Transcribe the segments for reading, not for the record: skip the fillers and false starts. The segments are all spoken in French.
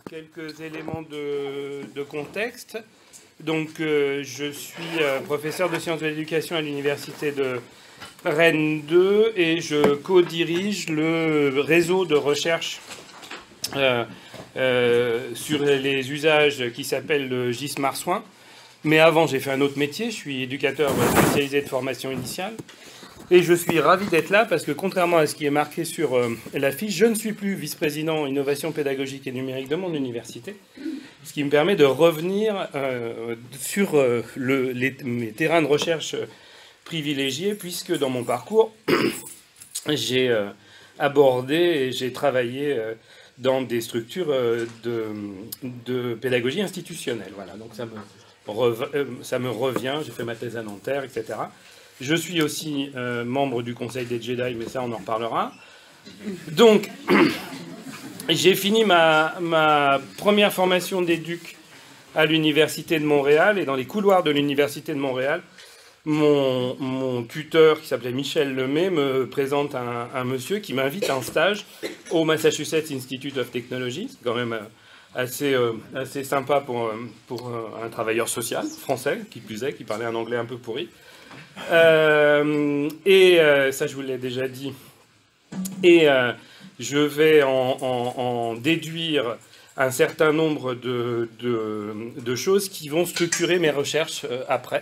quelques éléments de contexte. Donc, je suis professeur de sciences de l'éducation à l'université de Rennes 2 et je co-dirige le réseau de recherche sur les usages qui s'appelle le GIS Marsouin. Mais avant, j'ai fait un autre métier. Je suis éducateur spécialisé de formation initiale. Et je suis ravi d'être là parce que contrairement à ce qui est marqué sur l'affiche, je ne suis plus vice-président innovation pédagogique et numérique de mon université, ce qui me permet de revenir sur mes terrains de recherche privilégiés, puisque dans mon parcours, j'ai abordé et j'ai travaillé dans des structures de pédagogie institutionnelle. Voilà, donc ça me revient, j'ai fait ma thèse à Nanterre, etc. Je suis aussi membre du Conseil des Jedi, mais ça, on en reparlera. Donc, j'ai fini ma première formation d'éduc à l'Université de Montréal. Et dans les couloirs de l'Université de Montréal, mon tuteur, qui s'appelait Michel Lemay, me présente un monsieur qui m'invite à un stage au Massachusetts Institute of Technology. C'est quand même assez sympa pour un travailleur social français, qui plus est, qui parlait un anglais un peu pourri. Ça, je vous l'ai déjà dit. Et je vais en déduire un certain nombre de choses qui vont structurer mes recherches après.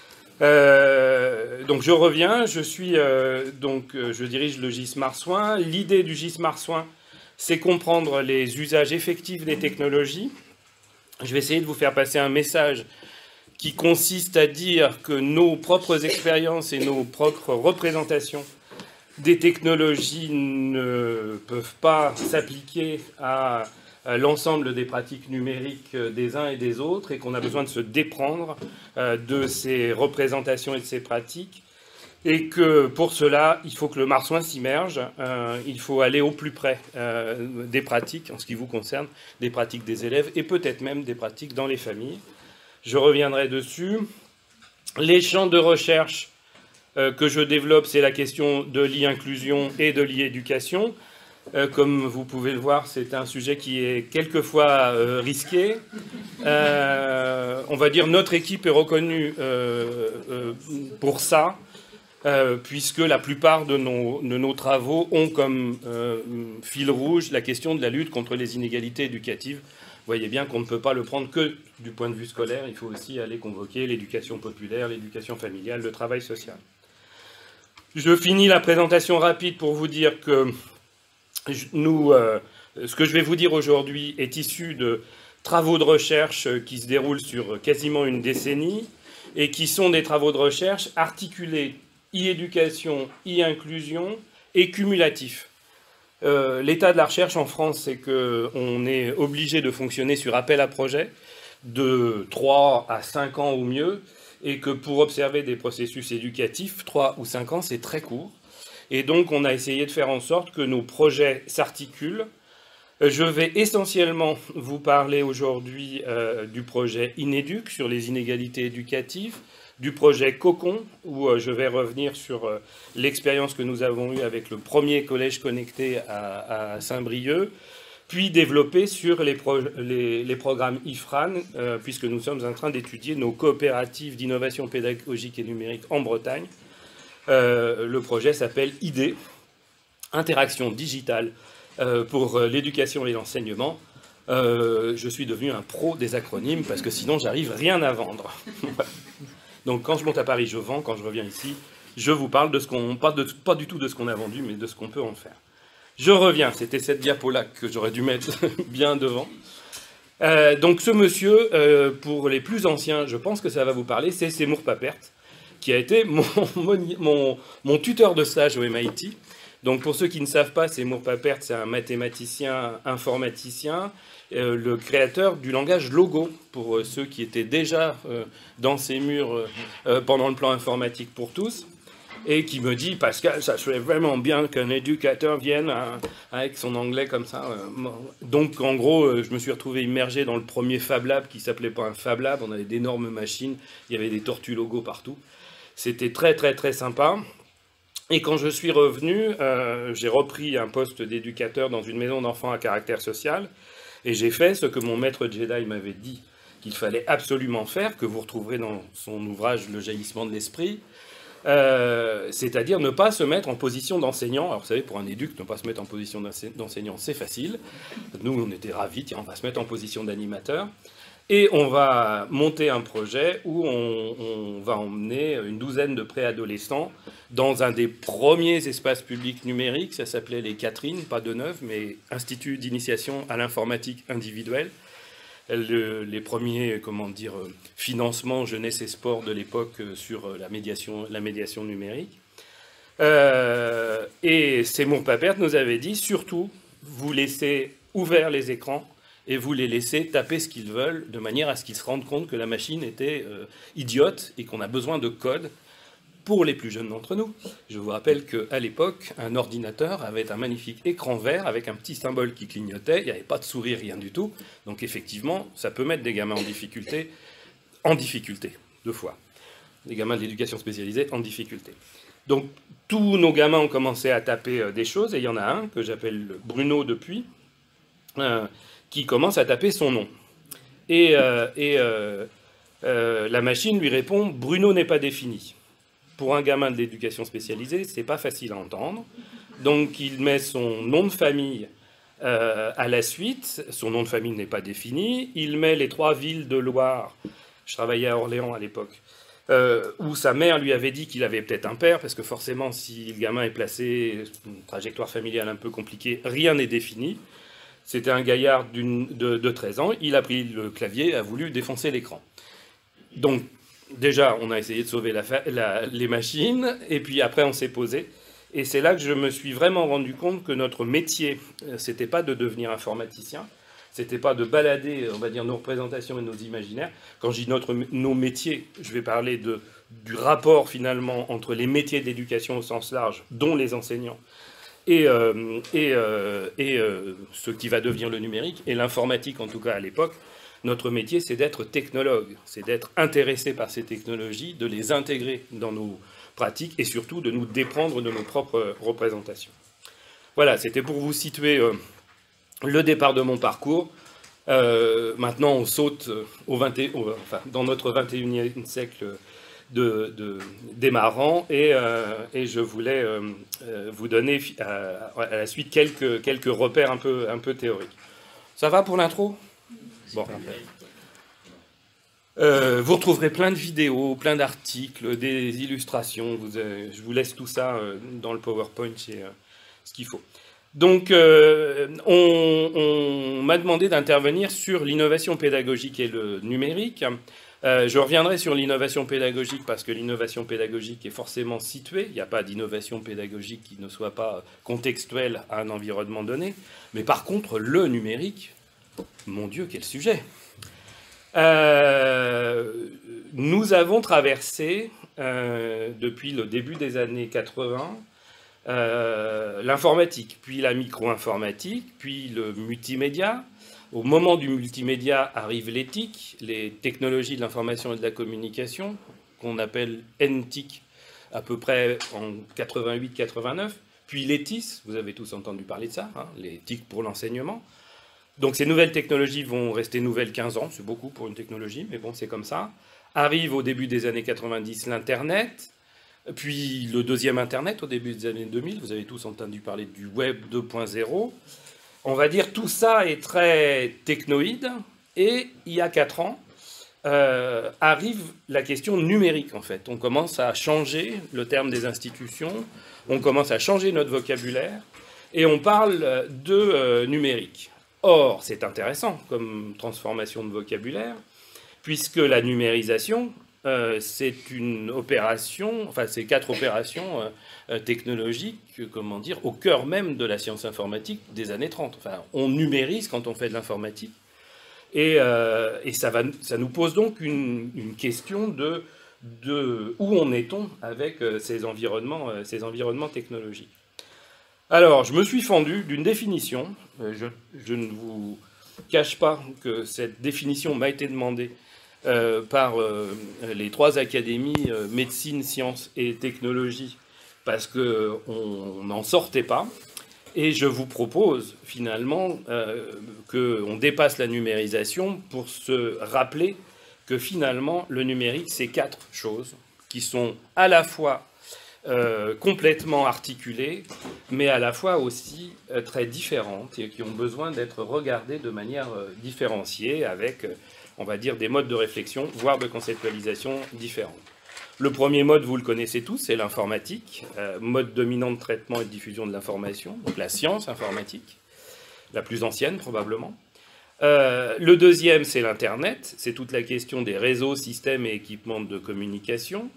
Donc je reviens, je dirige le GIS Marsouin. L'idée du GIS Marsouin, c'est comprendre les usages effectifs des technologies. Je vais essayer de vous faire passer un message qui consiste à dire que nos propres expériences et nos propres représentations des technologies ne peuvent pas s'appliquer à l'ensemble des pratiques numériques des uns et des autres, et qu'on a besoin de se déprendre de ces représentations et de ces pratiques, et que pour cela, il faut que le marsouin s'immerge, il faut aller au plus près des pratiques, en ce qui vous concerne, des pratiques des élèves, et peut-être même des pratiques dans les familles. Je reviendrai dessus. Les champs de recherche que je développe, c'est la question de l'e-inclusion et de l'e-éducation. Comme vous pouvez le voir, c'est un sujet qui est quelquefois risqué. On va dire notre équipe est reconnue pour ça, puisque la plupart de nos travaux ont comme fil rouge la question de la lutte contre les inégalités éducatives. Vous voyez bien qu'on ne peut pas le prendre que du point de vue scolaire, il faut aussi aller convoquer l'éducation populaire, l'éducation familiale, le travail social. Je finis la présentation rapide pour vous dire que ce que je vais vous dire aujourd'hui est issu de travaux de recherche qui se déroulent sur quasiment une décennie et qui sont des travaux de recherche articulés e-éducation, e-inclusion et cumulatifs. L'état de la recherche en France, c'est qu'on est obligé de fonctionner sur appel à projet de 3 à 5 ans ou mieux, et que pour observer des processus éducatifs, 3 ou 5 ans, c'est très court. Et donc, on a essayé de faire en sorte que nos projets s'articulent. Je vais essentiellement vous parler aujourd'hui du projet Inéduc sur les inégalités éducatives, du projet Cocon, où je vais revenir sur l'expérience que nous avons eue avec le premier collège connecté à Saint-Brieuc, puis développer sur les programmes IFRAN, puisque nous sommes en train d'étudier nos coopératives d'innovation pédagogique et numérique en Bretagne. Le projet s'appelle IDÉ, Interaction digitale pour l'éducation et l'enseignement. Je suis devenu un pro des acronymes, parce que sinon j'arrive rien à vendre. Donc quand je monte à Paris, je vends. Quand je reviens ici, je vous parle de ce qu'on... Pas du tout de ce qu'on a vendu, mais de ce qu'on peut en faire. Je reviens. C'était cette diapo-là que j'aurais dû mettre bien devant. Donc ce monsieur, pour les plus anciens, je pense que ça va vous parler, c'est Seymour Papert, qui a été mon tuteur de stage au MIT. Donc pour ceux qui ne savent pas, Seymour Papert, c'est un mathématicien informaticien, le créateur du langage Logo, pour ceux qui étaient déjà dans ces murs pendant le plan informatique pour tous, et qui me dit « Pascal, ça serait vraiment bien qu'un éducateur vienne avec son anglais comme ça. » Donc en gros, je me suis retrouvé immergé dans le premier Fab Lab, qui ne s'appelait pas un Fab Lab, on avait d'énormes machines, il y avait des tortues Logo partout. C'était très très très sympa. Et quand je suis revenu, j'ai repris un poste d'éducateur dans une maison d'enfants à caractère social. Et j'ai fait ce que mon maître Jedi m'avait dit qu'il fallait absolument faire, que vous retrouverez dans son ouvrage Le jaillissement de l'esprit, c'est-à-dire ne pas se mettre en position d'enseignant. Alors vous savez, pour un éduc, ne pas se mettre en position d'enseignant, c'est facile. Nous, on était ravis, tiens, on va se mettre en position d'animateur. Et on va monter un projet où on va emmener une douzaine de préadolescents dans un des premiers espaces publics numériques. Ça s'appelait les Catherines, pas de neuf, mais Institut d'initiation à l'informatique individuelle. Les premiers, comment dire, financements jeunesse et sport de l'époque sur la médiation numérique. Et Seymour Papert nous avait dit, surtout, vous laissez ouverts les écrans et vous les laissez taper ce qu'ils veulent, de manière à ce qu'ils se rendent compte que la machine était idiote et qu'on a besoin de code pour les plus jeunes d'entre nous. Je vous rappelle qu'à l'époque, un ordinateur avait un magnifique écran vert avec un petit symbole qui clignotait, il n'y avait pas de souris, rien du tout. Donc effectivement, ça peut mettre des gamins en difficulté, deux fois. Des gamins de l'éducation spécialisée en difficulté. Donc tous nos gamins ont commencé à taper des choses, et il y en a un que j'appelle Bruno depuis, qui commence à taper son nom. Et la machine lui répond « Bruno n'est pas défini ». Pour un gamin de l'éducation spécialisée, c'est pas facile à entendre. Donc il met son nom de famille à la suite. Son nom de famille n'est pas défini. Il met les 3 villes de Loire. Je travaillais à Orléans à l'époque. Où sa mère lui avait dit qu'il avait peut-être un père, parce que forcément, si le gamin est placé, une trajectoire familiale un peu compliquée, rien n'est défini. C'était un gaillard de 13 ans. Il a pris le clavier, a voulu défoncer l'écran. Donc, déjà, on a essayé de sauver les machines, et puis après, on s'est posé. Et c'est là que je me suis vraiment rendu compte que notre métier, c'était pas de devenir informaticien, c'était pas de balader, on va dire, nos représentations et nos imaginaires. Quand je dis nos métiers, je vais parler du rapport, finalement, entre les métiers de l'éducation au sens large, dont les enseignants, et ce qui va devenir le numérique, et l'informatique, en tout cas à l'époque. Notre métier, c'est d'être technologue, c'est d'être intéressé par ces technologies, de les intégrer dans nos pratiques et surtout de nous déprendre de nos propres représentations. Voilà, c'était pour vous situer le départ de mon parcours. Maintenant, on saute dans notre 21e siècle démarrant et je voulais vous donner à la suite quelques repères un peu théoriques. Ça va pour l'intro ? Bon. Vous retrouverez plein de vidéos, plein d'articles, des illustrations. Je vous laisse tout ça dans le PowerPoint, c'est ce qu'il faut. Donc, on m'a demandé d'intervenir sur l'innovation pédagogique et le numérique. Je reviendrai sur l'innovation pédagogique parce que l'innovation pédagogique est forcément située. Il n'y a pas d'innovation pédagogique qui ne soit pas contextuelle à un environnement donné. Mais par contre, le numérique... Mon Dieu, quel sujet! Nous avons traversé, depuis le début des années 80, l'informatique, puis la micro-informatique, puis le multimédia. Au moment du multimédia arrive l'éthique, les technologies de l'information et de la communication, qu'on appelle NTIC à peu près en 88-89, puis l'ETIS, vous avez tous entendu parler de ça, hein, les TIC pour l'enseignement. Donc ces nouvelles technologies vont rester nouvelles 15 ans, c'est beaucoup pour une technologie, mais bon, c'est comme ça. Arrive au début des années 90 l'Internet, puis le deuxième Internet au début des années 2000, vous avez tous entendu parler du Web 2.0. On va dire tout ça est très technoïde, et il y a 4 ans, arrive la question numérique en fait. On commence à changer le terme des institutions, on commence à changer notre vocabulaire, et on parle de numérique. Or, c'est intéressant comme transformation de vocabulaire, puisque la numérisation, c'est une opération, enfin, c'est 4 opérations technologiques, comment dire, au cœur même de la science informatique des années 30. Enfin, on numérise quand on fait de l'informatique, et ça nous pose donc une question de où en est-on avec ces environnements technologiques. Alors, je me suis fendu d'une définition. Je ne vous cache pas que cette définition m'a été demandée par les 3 académies médecine, sciences et technologie parce qu'on n'en sortait pas. Et je vous propose finalement qu'on dépasse la numérisation pour se rappeler que finalement le numérique, c'est 4 choses qui sont à la fois complètement articulées, mais à la fois aussi très différentes et qui ont besoin d'être regardées de manière différenciée avec, on va dire, des modes de réflexion, voire de conceptualisation différents. Le premier mode, vous le connaissez tous, c'est l'informatique, mode dominant de traitement et de diffusion de l'information, donc la science informatique, la plus ancienne probablement. Le deuxième, c'est l'Internet, c'est toute la question des réseaux, systèmes et équipements de communication.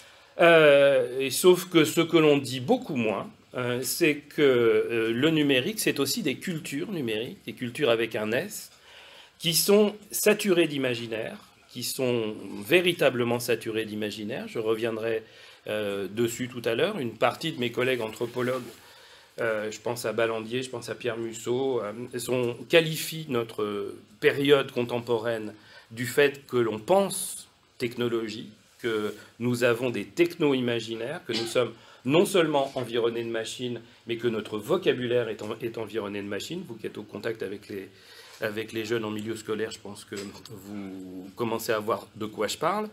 Sauf que ce que l'on dit beaucoup moins, c'est que le numérique, c'est aussi des cultures numériques, des cultures avec un S, qui sont saturées d'imaginaire, qui sont véritablement saturés d'imaginaire. Je reviendrai dessus tout à l'heure. Une partie de mes collègues anthropologues, je pense à Ballandier, je pense à Pierre Musso, qualifient notre période contemporaine du fait que l'on pense technologie, que nous avons des techno-imaginaires, que nous sommes non seulement environnés de machines, mais que notre vocabulaire est environné de machines. Vous qui êtes au contact avec les jeunes en milieu scolaire, je pense que vous commencez à voir de quoi je parle.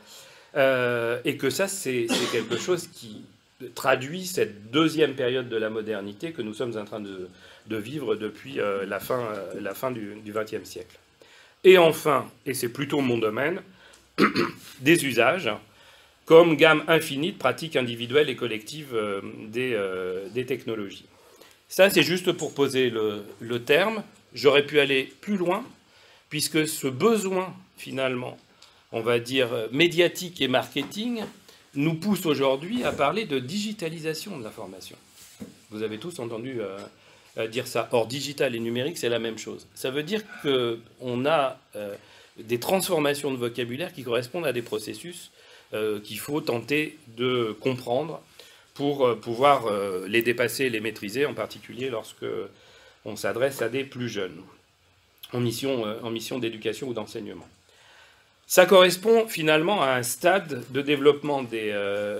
Et que ça, c'est quelque chose qui traduit cette deuxième période de la modernité que nous sommes en train de vivre depuis la fin du XXe siècle. Et enfin, et c'est plutôt mon domaine, des usages, comme gamme infinie de pratiques individuelles et collectives des technologies. Ça, c'est juste pour poser le terme. J'aurais pu aller plus loin, puisque ce besoin, finalement, on va dire médiatique et marketing, nous pousse aujourd'hui à parler de digitalisation de l'information. Vous avez tous entendu dire ça. Or, digital et numérique, c'est la même chose. Ça veut dire qu'on a des transformations de vocabulaire qui correspondent à des processus qu'il faut tenter de comprendre pour pouvoir les dépasser et les maîtriser, en particulier lorsque on s'adresse à des plus jeunes, en mission d'éducation ou d'enseignement. Ça correspond finalement à un stade de développement des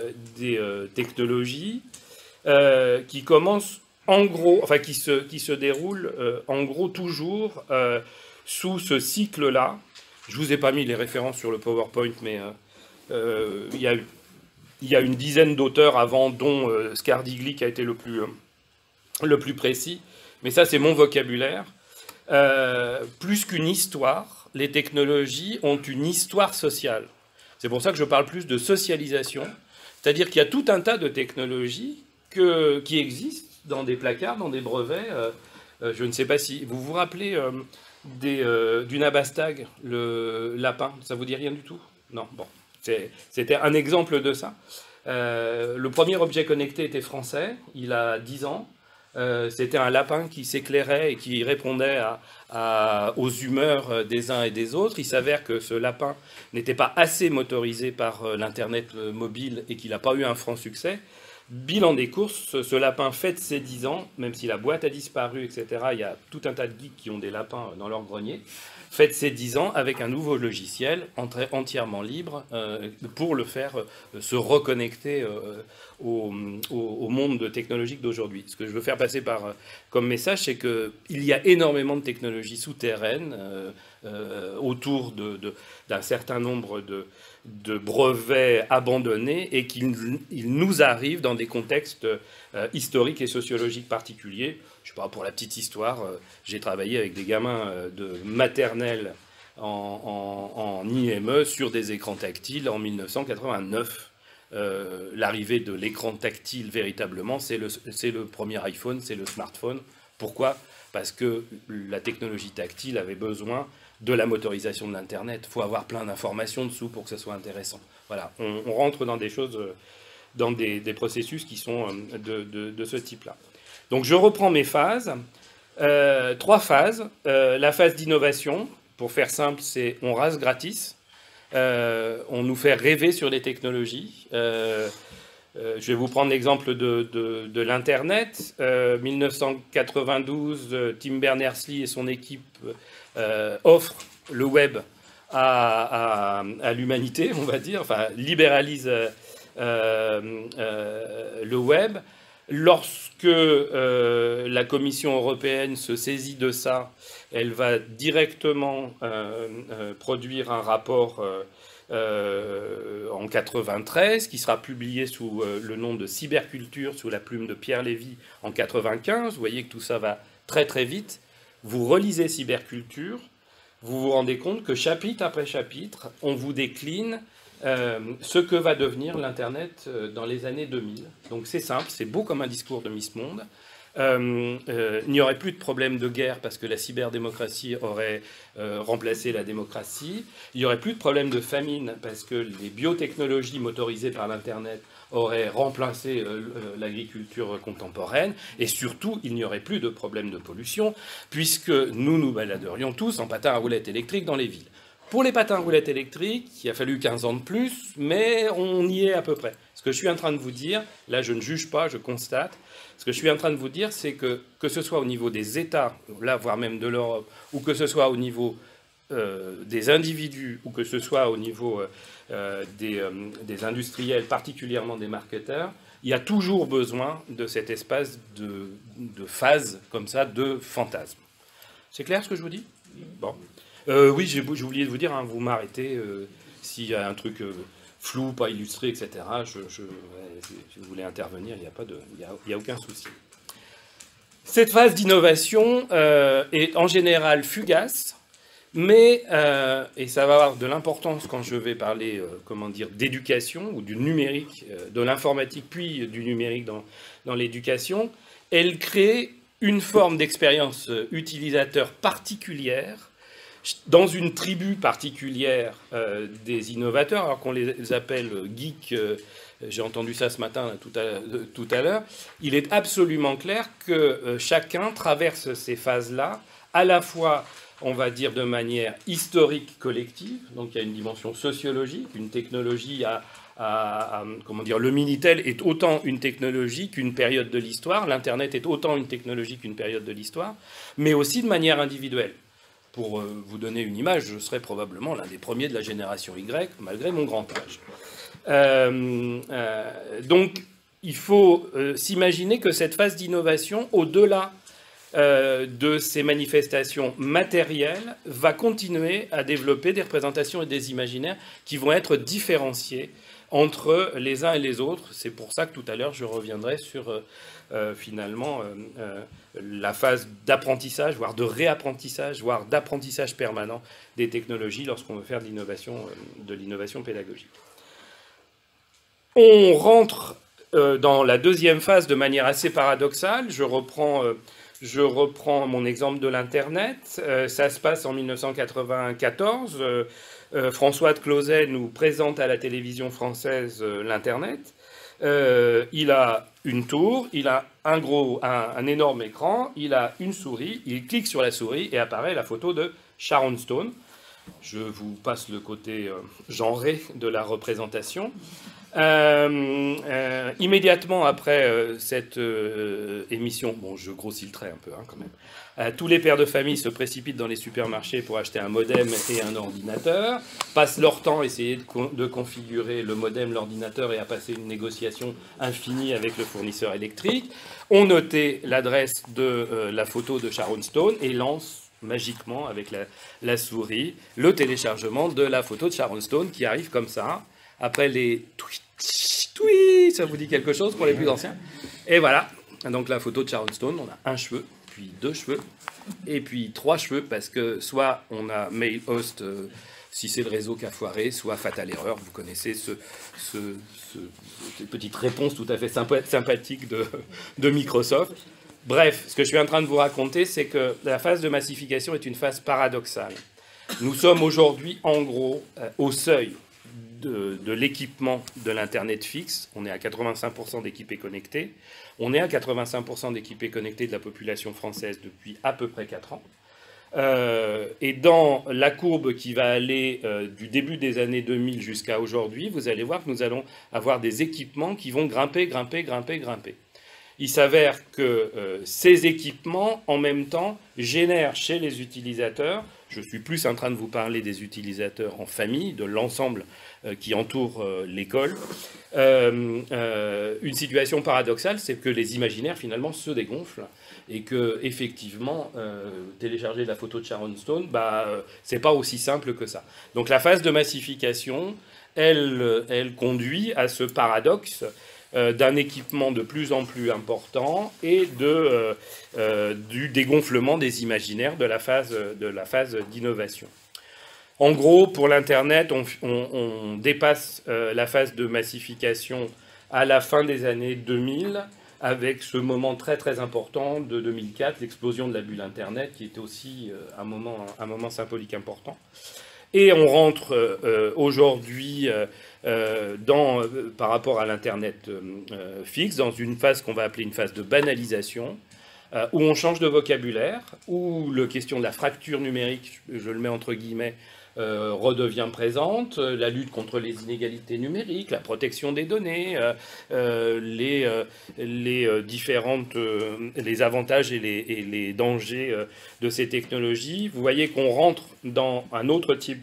technologies qui commence en gros, enfin qui se déroule en gros toujours sous ce cycle-là. Je ne vous ai pas mis les références sur le PowerPoint, mais il y a une dizaine d'auteurs avant, dont Scardigli qui a été le plus précis. Mais ça, c'est mon vocabulaire. Plus qu'une histoire, les technologies ont une histoire sociale. C'est pour ça que je parle plus de socialisation. C'est-à-dire qu'il y a tout un tas de technologies qui existent dans des placards, dans des brevets. Je ne sais pas si vous vous rappelez du Nabastag, le lapin. Ça vous dit rien du tout? Non, bon. C'était un exemple de ça. Le premier objet connecté était français, il a 10 ans. C'était un lapin qui s'éclairait et qui répondait aux humeurs des uns et des autres. Il s'avère que ce lapin n'était pas assez motorisé par l'Internet mobile et qu'il n'a pas eu un franc succès. Bilan des courses, ce lapin fête ses 10 ans, même si la boîte a disparu, etc. Il y a tout un tas de geeks qui ont des lapins dans leur grenier. Fête ses 10 ans avec un nouveau logiciel entièrement libre pour le faire se reconnecter au monde technologique d'aujourd'hui. Ce que je veux faire passer comme message, c'est qu'il y a énormément de technologies souterraines autour d'un certain nombre de brevets abandonnés et qu'il nous arrive dans des contextes historiques et sociologiques particuliers. Je ne sais pas, pour la petite histoire, j'ai travaillé avec des gamins de maternelle en IME sur des écrans tactiles en 1989. L'arrivée de l'écran tactile véritablement, c'est le premier iPhone, c'est le smartphone. Pourquoi? Parce que la technologie tactile avait besoin de la motorisation de l'Internet. Il faut avoir plein d'informations dessous pour que ça soit intéressant. Voilà, on rentre dans des choses, dans des processus qui sont de ce type-là. Donc je reprends mes phases. 3 phases. La phase d'innovation, pour faire simple, c'est on rase gratis. On nous fait rêver sur les technologies. Je vais vous prendre l'exemple de l'Internet. 1992, Tim Berners-Lee et son équipe offrent le web à l'humanité, on va dire, enfin libéralisent le web. Lorsque la Commission européenne se saisit de ça, elle va directement produire un rapport en 93, qui sera publié sous le nom de Cyberculture, sous la plume de Pierre Lévy en 95. Vous voyez que tout ça va très très vite. Vous relisez Cyberculture, vous vous rendez compte que chapitre après chapitre, on vous décline ce que va devenir l'Internet dans les années 2000. Donc c'est simple, c'est beau comme un discours de Miss Monde. Il n'y aurait plus de problème de guerre parce que la cyberdémocratie aurait remplacé la démocratie. Il n'y aurait plus de problème de famine parce que les biotechnologies motorisées par l'Internet auraient remplacé l'agriculture contemporaine. Et surtout, il n'y aurait plus de problème de pollution puisque nous nous baladerions tous en patins à roulettes électriques dans les villes. Pour les patins à roulettes électriques, il a fallu 15 ans de plus, mais on y est à peu près. Ce que je suis en train de vous dire, là je ne juge pas, je constate, ce que je suis en train de vous dire, c'est que ce soit au niveau des États, là voire même de l'Europe, ou que ce soit au niveau des individus, ou que ce soit au niveau des industriels, particulièrement des marketeurs, il y a toujours besoin de cet espace de phase, comme ça, de fantasme. C'est clair ce que je vous dis? Bon. Oui, j'ai oublié de vous dire, hein, vous m'arrêtez s'il y a un truc flou, pas illustré, etc. Si vous voulez intervenir, il n'y a aucun souci. Cette phase d'innovation est en général fugace, mais, et ça va avoir de l'importance quand je vais parler d'éducation ou du numérique, de l'informatique, puis du numérique dans l'éducation, elle crée une forme d'expérience utilisateur particulière dans une tribu particulière des innovateurs, alors qu'on les appelle geeks, j'ai entendu ça ce matin tout à l'heure, il est absolument clair que chacun traverse ces phases-là, à la fois, on va dire, de manière historique collective, donc il y a une dimension sociologique, une technologie comment dire, le Minitel est autant une technologie qu'une période de l'histoire, l'Internet est autant une technologie qu'une période de l'histoire, mais aussi de manière individuelle. Pour vous donner une image, je serais probablement l'un des premiers de la génération Y, malgré mon grand âge. Donc, il faut s'imaginer que cette phase d'innovation, au-delà de ces manifestations matérielles, va continuer à développer des représentations et des imaginaires qui vont être différenciés entre les uns et les autres. C'est pour ça que tout à l'heure, je reviendrai sur finalement la phase d'apprentissage, voire de réapprentissage, voire d'apprentissage permanent des technologies lorsqu'on veut faire de l'innovation pédagogique. On rentre dans la deuxième phase de manière assez paradoxale. Je reprends mon exemple de l'Internet. Ça se passe en 1994. François de Closet nous présente à la télévision française l'Internet. Il a une tour, il a un énorme écran, il a une souris, il clique sur la souris et apparaît la photo de Sharon Stone. Je vous passe le côté genré de la représentation. Immédiatement après cette émission, bon, je grossis le trait un peu quand même, tous les pères de famille se précipitent dans les supermarchés pour acheter un modem et un ordinateur, passent leur temps à essayer de configurer le modem, l'ordinateur et à passer une négociation infinie avec le fournisseur électrique, ont noté l'adresse de la photo de Sharon Stone et lancent magiquement avec la souris le téléchargement de la photo de Sharon Stone qui arrive comme ça. Après les tweets, ça vous dit quelque chose pour les plus anciens? Et voilà, donc la photo de Sharon Stone, on a un cheveu, puis deux cheveux, et puis trois cheveux, parce que soit on a mail host, si c'est le réseau qui a foiré, soit fatal erreur, vous connaissez cette petite réponse tout à fait sympathique de Microsoft. Bref, ce que je suis en train de vous raconter, c'est que la phase de massification est une phase paradoxale. Nous sommes aujourd'hui, en gros, au seuil de l'équipement de l'Internet fixe. On est à 85% d'équipés connectés. On est à 85% d'équipés connectés de la population française depuis à peu près 4 ans. Et dans la courbe qui va aller du début des années 2000 jusqu'à aujourd'hui, vous allez voir que nous allons avoir des équipements qui vont grimper. il s'avère que ces équipements, en même temps, génèrent chez les utilisateurs, je suis plus en train de vous parler des utilisateurs en famille, de l'ensemble qui entoure l'école, une situation paradoxale, c'est que les imaginaires, finalement, se dégonflent, et que, effectivement, télécharger la photo de Sharon Stone, c'est pas aussi simple que ça. Donc la phase de massification, elle conduit à ce paradoxe d'un équipement de plus en plus important et du dégonflement des imaginaires de la phase d'innovation. En gros, pour l'Internet, on dépasse la phase de massification à la fin des années 2000, avec ce moment très très important de 2004, l'explosion de la bulle Internet, qui était aussi un moment symbolique important. Et on rentre aujourd'hui, par rapport à l'Internet fixe, dans une phase qu'on va appeler une phase de banalisation, où on change de vocabulaire, où la question de la fracture numérique, je le mets entre guillemets, redevient présente, la lutte contre les inégalités numériques, la protection des données, les avantages et les dangers de ces technologies. Vous voyez qu'on rentre dans un autre type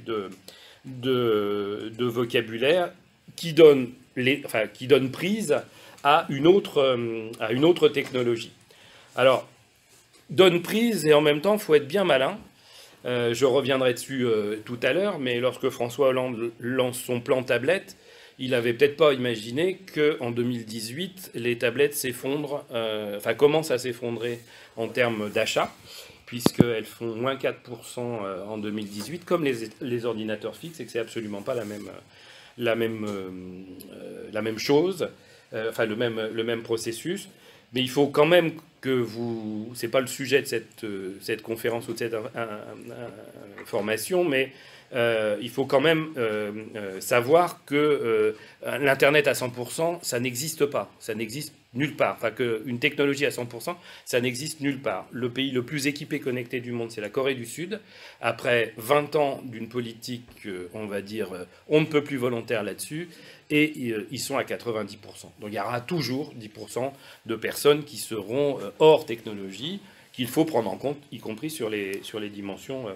de vocabulaire qui donne prise à une autre technologie. Alors, donne prise et en même temps, il faut être bien malin. Je reviendrai dessus tout à l'heure, mais lorsque François Hollande lance son plan tablette, il n'avait peut-être pas imaginé qu'en 2018, les tablettes commencent à s'effondrer en termes d'achat, puisqu'elles font moins 4% en 2018, comme les ordinateurs fixes, et que c'est absolument pas la même chose, le même processus. Mais il faut quand même que c'est pas le sujet de cette conférence ou de cette formation, mais il faut quand même savoir que l'Internet à 100%, ça n'existe pas, ça n'existe nulle part. Enfin, qu'une technologie à 100%, ça n'existe nulle part. Le pays le plus équipé connecté du monde, c'est la Corée du Sud. Après 20 ans d'une politique, on va dire, on ne peut plus volontaire là-dessus, et ils sont à 90%. Donc il y aura toujours 10% de personnes qui seront hors technologie, qu'il faut prendre en compte, y compris sur les dimensions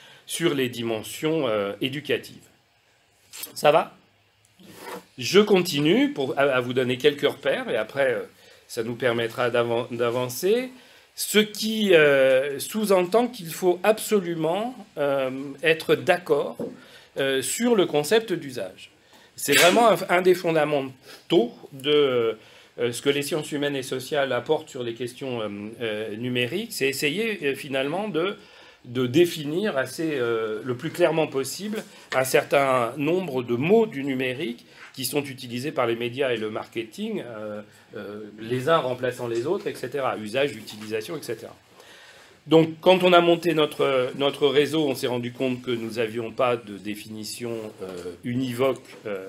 éducatives. Ça va ? Je continue à vous donner quelques repères, et après, ça nous permettra d'avancer. Ce qui sous-entend qu'il faut absolument être d'accord sur le concept d'usage. C'est vraiment un des fondamentaux de ce que les sciences humaines et sociales apportent sur les questions numériques. C'est essayer finalement de définir le plus clairement possible un certain nombre de mots du numérique qui sont utilisés par les médias et le marketing, les uns remplaçant les autres, etc. Usage, utilisation, etc. Donc, quand on a monté notre réseau, on s'est rendu compte que nous n'avions pas de définition univoque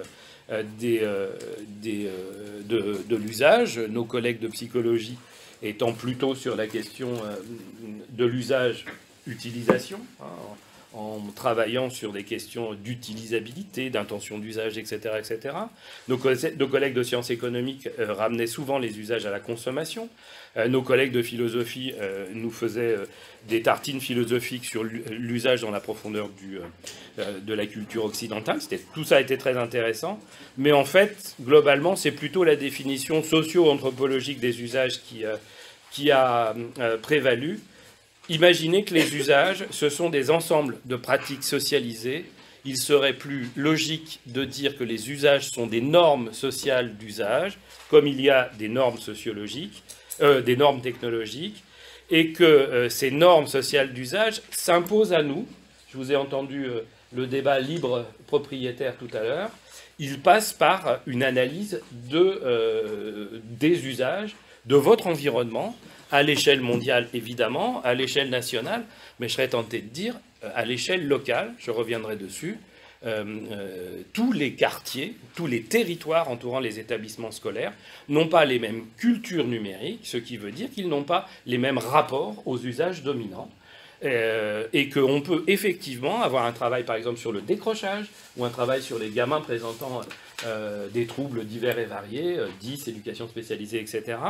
de l'usage. Nos collègues de psychologie étant plutôt sur la question de l'usage-utilisation, en travaillant sur des questions d'utilisabilité, d'intention d'usage, etc., etc. Nos collègues de sciences économiques ramenaient souvent les usages à la consommation. Nos collègues de philosophie nous faisaient des tartines philosophiques sur l'usage dans la profondeur de la culture occidentale. Tout ça a été très intéressant. Mais en fait, globalement, c'est plutôt la définition socio-anthropologique des usages qui a prévalu. Imaginez que les usages, ce sont des ensembles de pratiques socialisées. Il serait plus logique de dire que les usages sont des normes sociales d'usage, comme il y a des normes sociologiques, des normes technologiques, et que ces normes sociales d'usage s'imposent à nous. Je vous ai entendu le débat libre propriétaire tout à l'heure. Il passe par une analyse des usages de votre environnement, à l'échelle mondiale, évidemment, à l'échelle nationale, mais je serais tenté de dire à l'échelle locale, je reviendrai dessus, tous les quartiers, tous les territoires entourant les établissements scolaires n'ont pas les mêmes cultures numériques, ce qui veut dire qu'ils n'ont pas les mêmes rapports aux usages dominants, et qu'on peut effectivement avoir un travail, par exemple, sur le décrochage, ou un travail sur les gamins présentant des troubles divers et variés, 10, éducation spécialisée, etc.,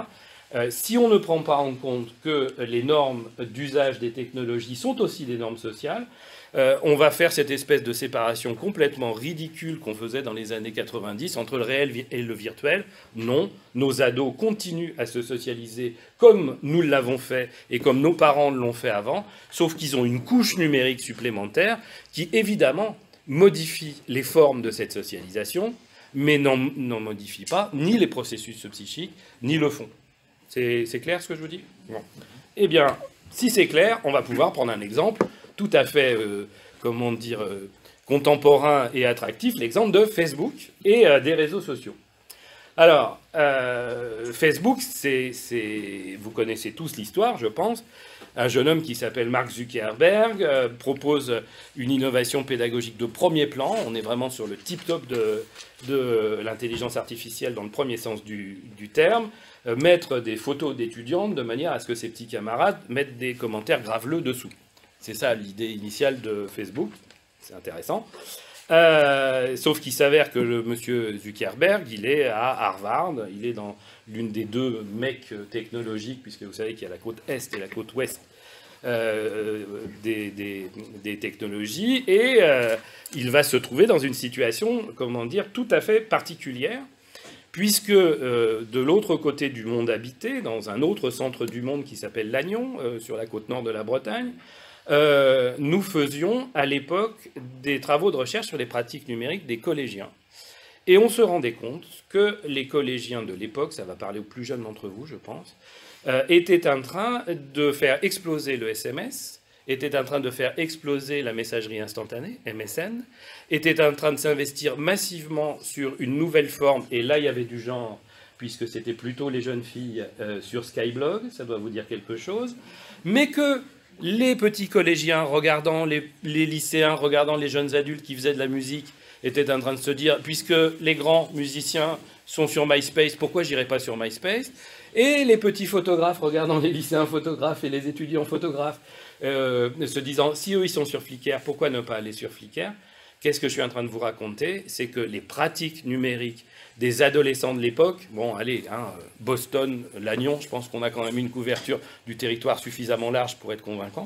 Si on ne prend pas en compte que les normes d'usage des technologies sont aussi des normes sociales, on va faire cette espèce de séparation complètement ridicule qu'on faisait dans les années 90 entre le réel et le virtuel. Non, nos ados continuent à se socialiser comme nous l'avons fait et comme nos parents l'ont fait avant, sauf qu'ils ont une couche numérique supplémentaire qui, évidemment, modifie les formes de cette socialisation, mais n'en modifie pas ni les processus psychiques, ni le fond. C'est clair ce que je vous dis? Bon. Eh bien, si c'est clair, on va pouvoir prendre un exemple tout à fait, comment dire, contemporain et attractif, l'exemple de Facebook et des réseaux sociaux. Alors, Facebook, vous connaissez tous l'histoire, je pense. Un jeune homme qui s'appelle Mark Zuckerberg propose une innovation pédagogique de premier plan. On est vraiment sur le tip-top de l'intelligence artificielle dans le premier sens du terme. Mettre des photos d'étudiantes de manière à ce que ses petits camarades mettent des commentaires graveleux dessous. C'est ça l'idée initiale de Facebook. C'est intéressant. Sauf qu'il s'avère que le monsieur Zuckerberg, il est à Harvard, il est dans l'une des deux mecs technologiques, puisque vous savez qu'il y a la côte Est et la côte Ouest des technologies, et il va se trouver dans une situation, comment dire, tout à fait particulière, puisque de l'autre côté du monde habité, dans un autre centre du monde qui s'appelle Lannion, sur la côte nord de la Bretagne, nous faisions à l'époque des travaux de recherche sur les pratiques numériques des collégiens. Et on se rendait compte que les collégiens de l'époque, ça va parler aux plus jeunes d'entre vous, je pense, étaient en train de faire exploser le SMS, étaient en train de faire exploser la messagerie instantanée, MSN, étaient en train de s'investir massivement sur une nouvelle forme, et là il y avait du genre, puisque c'était plutôt les jeunes filles sur Skyblog, ça doit vous dire quelque chose, mais que les petits collégiens regardant les lycéens, regardant les jeunes adultes qui faisaient de la musique, étaient en train de se dire, puisque les grands musiciens sont sur MySpace, pourquoi j'irai pas sur MySpace? Et les petits photographes regardant les lycéens photographes et les étudiants photographes, se disant, si eux ils sont sur Flickr, pourquoi ne pas aller sur Flickr? Qu'est-ce que je suis en train de vous raconter? C'est que les pratiques numériques des adolescents de l'époque, bon allez, hein, Boston, Lannion, je pense qu'on a quand même une couverture du territoire suffisamment large pour être convaincant.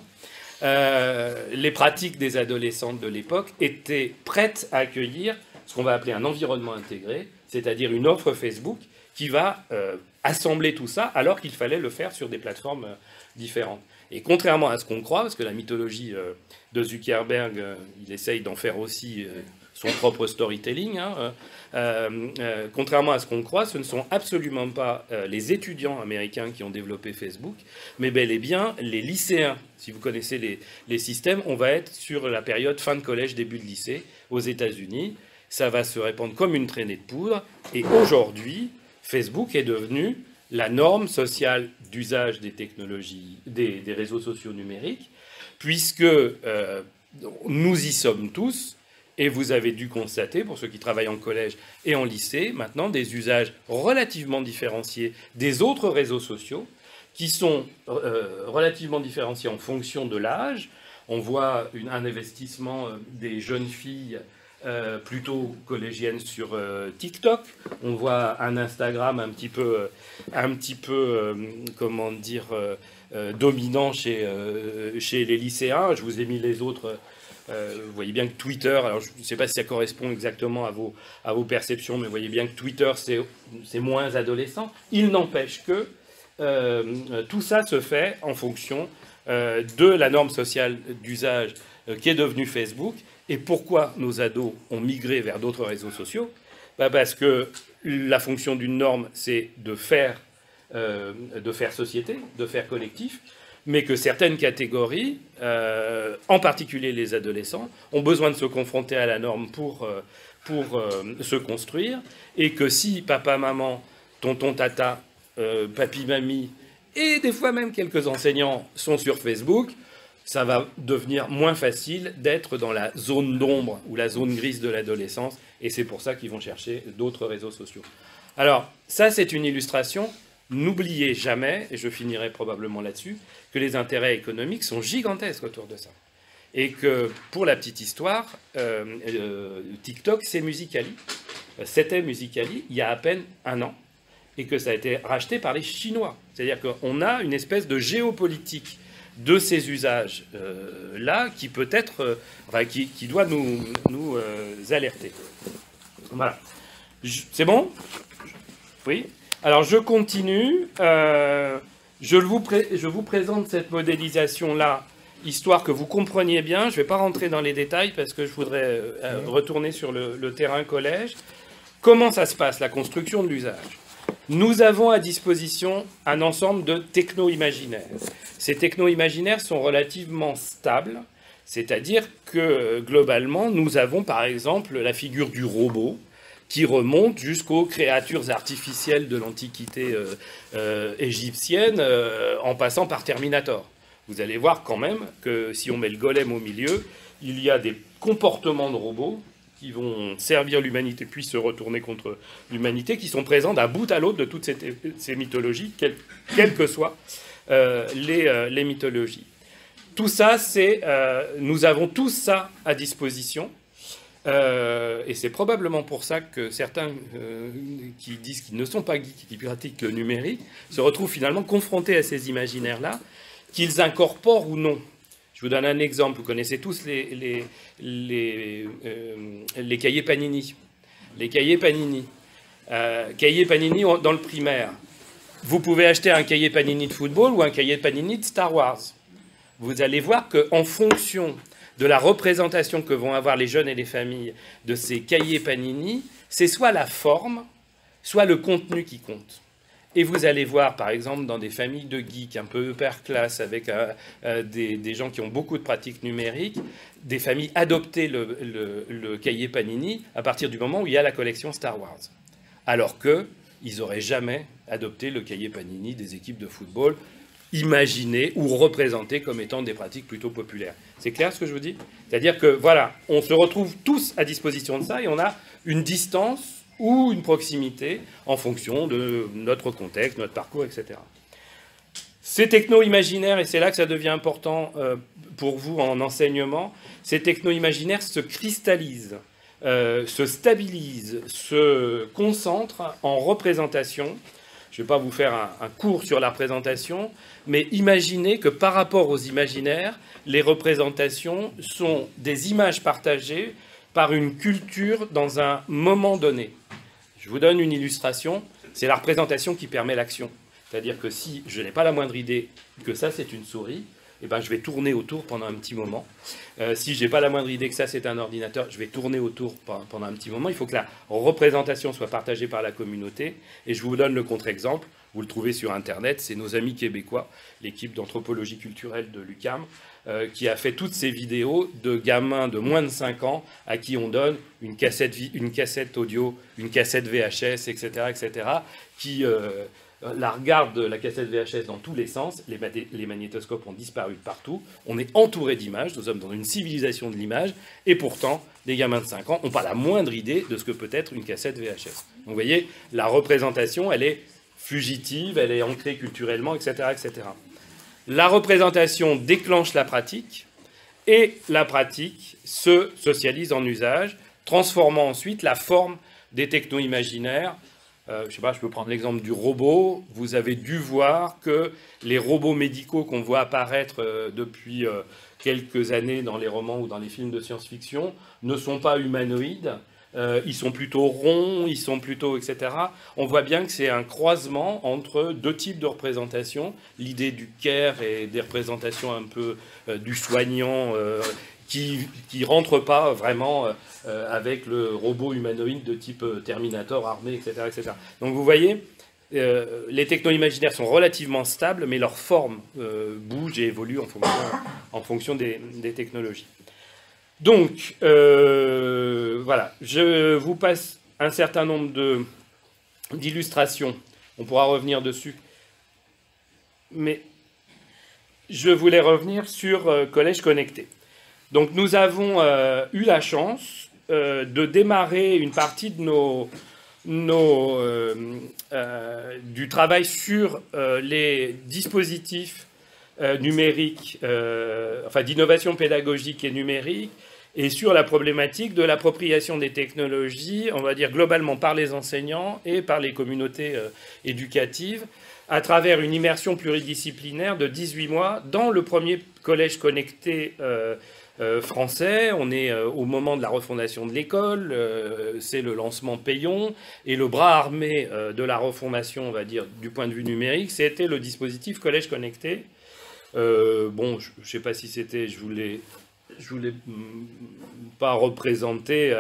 Les pratiques des adolescents de l'époque étaient prêtes à accueillir ce qu'on va appeler un environnement intégré, c'est-à-dire une offre Facebook qui va assembler tout ça alors qu'il fallait le faire sur des plateformes différentes. Et contrairement à ce qu'on croit, parce que la mythologie de Zuckerberg, il essaye d'en faire aussi son propre storytelling, hein, contrairement à ce qu'on croit, ce ne sont absolument pas les étudiants américains qui ont développé Facebook, mais bel et bien les lycéens. Si vous connaissez les systèmes, on va être sur la période fin de collège, début de lycée aux États-Unis. Ça va se répandre comme une traînée de poudre. Et aujourd'hui, Facebook est devenu la norme sociale d'usage des technologies, des réseaux sociaux numériques, puisque nous y sommes tous, et vous avez dû constater, pour ceux qui travaillent en collège et en lycée, maintenant des usages relativement différenciés des autres réseaux sociaux, qui sont relativement différenciés en fonction de l'âge. On voit un investissement des jeunes filles plutôt collégiennes sur TikTok. On voit un Instagram un petit peu comment dire, dominant chez les lycéens. Je vous ai mis les autres. Vous voyez bien que Twitter, alors je ne sais pas si ça correspond exactement à vos perceptions, mais vous voyez bien que Twitter, c'est moins adolescent. Il n'empêche que tout ça se fait en fonction de la norme sociale d'usage qui est devenue Facebook. Et pourquoi nos ados ont migré vers d'autres réseaux sociaux? Parce que la fonction d'une norme, c'est de faire société, de faire collectif, mais que certaines catégories, en particulier les adolescents, ont besoin de se confronter à la norme pour se construire, et que si papa, maman, tonton, tata, papy, mamie, et des fois même quelques enseignants sont sur Facebook, ça va devenir moins facile d'être dans la zone d'ombre ou la zone grise de l'adolescence, et c'est pour ça qu'ils vont chercher d'autres réseaux sociaux. Alors, ça, c'est une illustration. N'oubliez jamais, et je finirai probablement là-dessus, que les intérêts économiques sont gigantesques autour de ça. Et que, pour la petite histoire, TikTok, c'est Musical.ly. C'était Musical.ly il y a à peine un an. et que ça a été racheté par les Chinois. C'est-à-dire qu'on a une espèce de géopolitique de ces usages-là qui peut être, qui doit nous alerter. Voilà. C'est bon? Oui. Alors je continue. Je vous présente cette modélisation-là, histoire que vous compreniez bien. Je ne vais pas rentrer dans les détails parce que je voudrais retourner sur le terrain collège. Comment ça se passe, la construction de l'usage? Nous avons à disposition un ensemble de techno-imaginaires. Ces techno-imaginaires sont relativement stables, c'est-à-dire que globalement, nous avons par exemple la figure du robot qui remonte jusqu'aux créatures artificielles de l'Antiquité égyptienne en passant par Terminator. Vous allez voir quand même que si on met le golem au milieu, il y a des comportements de robots qui vont servir l'humanité puis se retourner contre l'humanité, qui sont présents d'un bout à l'autre de toutes ces mythologies, quelles que soient les mythologies. Tout ça, nous avons tout ça à disposition, et c'est probablement pour ça que certains qui disent qu'ils ne sont pas geeks et qui pratiquent le numérique se retrouvent finalement confrontés à ces imaginaires-là, qu'ils incorporent ou non. Je vous donne un exemple. Vous connaissez tous les cahiers Panini. Les cahiers Panini. Cahiers Panini dans le primaire. Vous pouvez acheter un cahier Panini de football ou un cahier Panini de Star Wars. Vous allez voir qu'en fonction de la représentation que vont avoir les jeunes et les familles de ces cahiers Panini, c'est soit la forme, soit le contenu qui compte. Et vous allez voir, par exemple, dans des familles de geeks un peu upper class, avec des gens qui ont beaucoup de pratiques numériques, des familles adopter le cahier Panini à partir du moment où il y a la collection Star Wars. Alors qu'ils n'auraient jamais adopté le cahier Panini des équipes de football, imaginées ou représentées comme étant des pratiques plutôt populaires. C'est clair ce que je vous dis? C'est-à-dire que, voilà, on se retrouve tous à disposition de ça et on a une distance ou une proximité en fonction de notre contexte, notre parcours, etc. Ces techno-imaginaires, et c'est là que ça devient important pour vous en enseignement, ces techno-imaginaires se cristallisent, se stabilisent, se concentrent en représentation. Je ne vais pas vous faire un cours sur la représentation, mais imaginez que par rapport aux imaginaires, les représentations sont des images partagées par une culture dans un moment donné. Je vous donne une illustration, c'est la représentation qui permet l'action. C'est-à-dire que si je n'ai pas la moindre idée que ça c'est une souris, eh ben, je vais tourner autour pendant un petit moment. Si je n'ai pas la moindre idée que ça c'est un ordinateur, je vais tourner autour pendant un petit moment. Il faut que la représentation soit partagée par la communauté. Et je vous donne le contre-exemple, vous le trouvez sur Internet, c'est nos amis québécois, l'équipe d'anthropologie culturelle de l'UQAM, qui a fait toutes ces vidéos de gamins de moins de 5 ans à qui on donne une cassette audio, une cassette VHS, etc., qui la regardent, la cassette VHS, dans tous les sens. Les magnétoscopes ont disparu de partout. On est entouré d'images, nous sommes dans une civilisation de l'image, et pourtant, les gamins de 5 ans n'ont pas la moindre idée de ce que peut être une cassette VHS. Donc vous voyez, la représentation, elle est fugitive, elle est ancrée culturellement, etc., etc. La représentation déclenche la pratique, et la pratique se socialise en usage, transformant ensuite la forme des techno-imaginaires. Je sais pas, je peux prendre l'exemple du robot. Vous avez dû voir que les robots médicaux qu'on voit apparaître depuis quelques années dans les romans ou dans les films de science-fiction ne sont pas humanoïdes. Ils sont plutôt ronds, ils sont plutôt, etc. On voit bien que c'est un croisement entre deux types de représentations. L'idée du care et des représentations un peu du soignant qui ne rentre pas vraiment avec le robot humanoïde de type Terminator armé, etc., etc. Donc vous voyez, les techno-imaginaires sont relativement stables, mais leur forme bouge et évolue en fonction des technologies. Donc, voilà, je vous passe un certain nombre d'illustrations. On pourra revenir dessus. Mais je voulais revenir sur Collège Connecté. Donc nous avons eu la chance de démarrer une partie de du travail sur les dispositifs numériques, enfin d'innovation pédagogique et numérique, et sur la problématique de l'appropriation des technologies, on va dire globalement par les enseignants et par les communautés éducatives, à travers une immersion pluridisciplinaire de 18 mois dans le premier collège connecté français. On est au moment de la refondation de l'école, c'est le lancement Payon, et le bras armé de la refondation, on va dire, du point de vue numérique, c'était le dispositif collège connecté. Bon, je ne sais pas si c'était, je voulais pas représenter.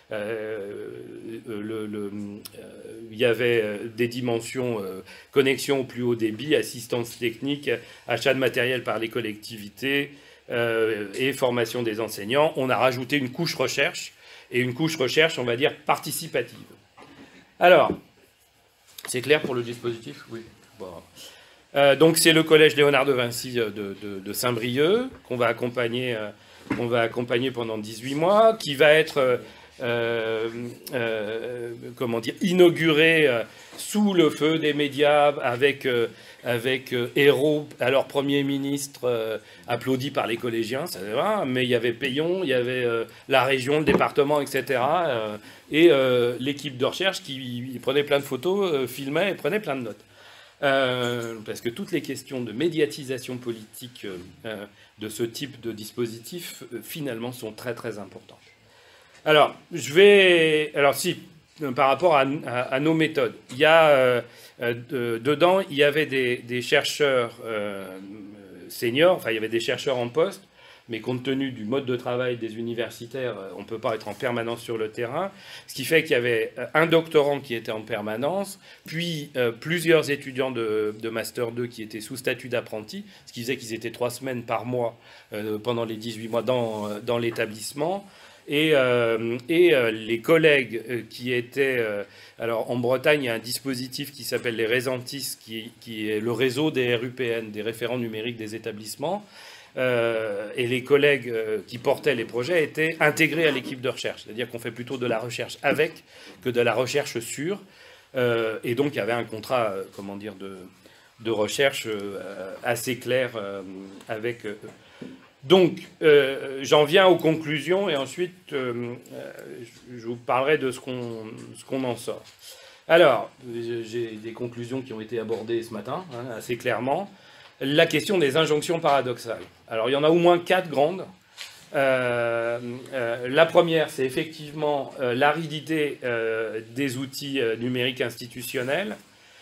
Il y avait des dimensions connexion au plus haut débit, assistance technique, achat de matériel par les collectivités et formation des enseignants. On a rajouté une couche recherche, et une couche recherche, on va dire, participative. Alors, c'est clair pour le dispositif? Oui. Bon. Donc c'est le collège Léonard de Vinci de Saint-Brieuc qu'on va accompagner pendant 18 mois, qui va être comment dire, inauguré sous le feu des médias avec Hérault, alors Premier ministre, applaudi par les collégiens, ça va, mais il y avait Payon, il y avait la région, le département, etc. Et l'équipe de recherche qui prenait plein de photos, filmait et prenait plein de notes. Parce que toutes les questions de médiatisation politique de ce type de dispositif, finalement, sont très très importantes. Alors, par rapport à nos méthodes, il y a dedans, il y avait des chercheurs seniors, enfin, il y avait des chercheurs en poste, mais compte tenu du mode de travail des universitaires, on ne peut pas être en permanence sur le terrain, ce qui fait qu'il y avait un doctorant qui était en permanence, puis plusieurs étudiants de Master 2 qui étaient sous statut d'apprenti, ce qui faisait qu'ils étaient 3 semaines par mois pendant les 18 mois dans l'établissement, et les collègues qui étaient... alors en Bretagne, il y a un dispositif qui s'appelle les Résentis, qui est le réseau des RUPN, des référents numériques des établissements, et les collègues qui portaient les projets étaient intégrés à l'équipe de recherche. C'est-à-dire qu'on fait plutôt de la recherche avec que de la recherche sur. Et donc, il y avait un contrat, comment dire, de recherche assez clair avec eux. Donc, j'en viens aux conclusions et ensuite, je vous parlerai de ce qu'on en sort. Alors, j'ai des conclusions qui ont été abordées ce matin, hein, assez clairement. La question des injonctions paradoxales. Alors, il y en a au moins 4 grandes. La première, c'est effectivement l'aridité des outils numériques institutionnels.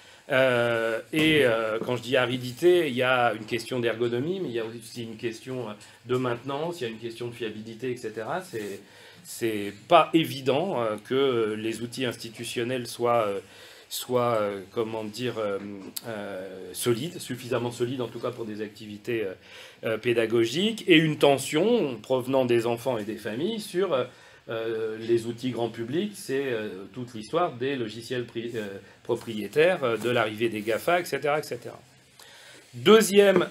Quand je dis aridité, il y a une question d'ergonomie, mais il y a aussi une question de maintenance, il y a une question de fiabilité, etc. C'est pas évident que les outils institutionnels soient comment dire, solides, suffisamment solides en tout cas pour des activités pédagogiques, et une tension provenant des enfants et des familles sur les outils grand public. C'est toute l'histoire des logiciels propriétaires, de l'arrivée des GAFA, etc. etc. Deuxième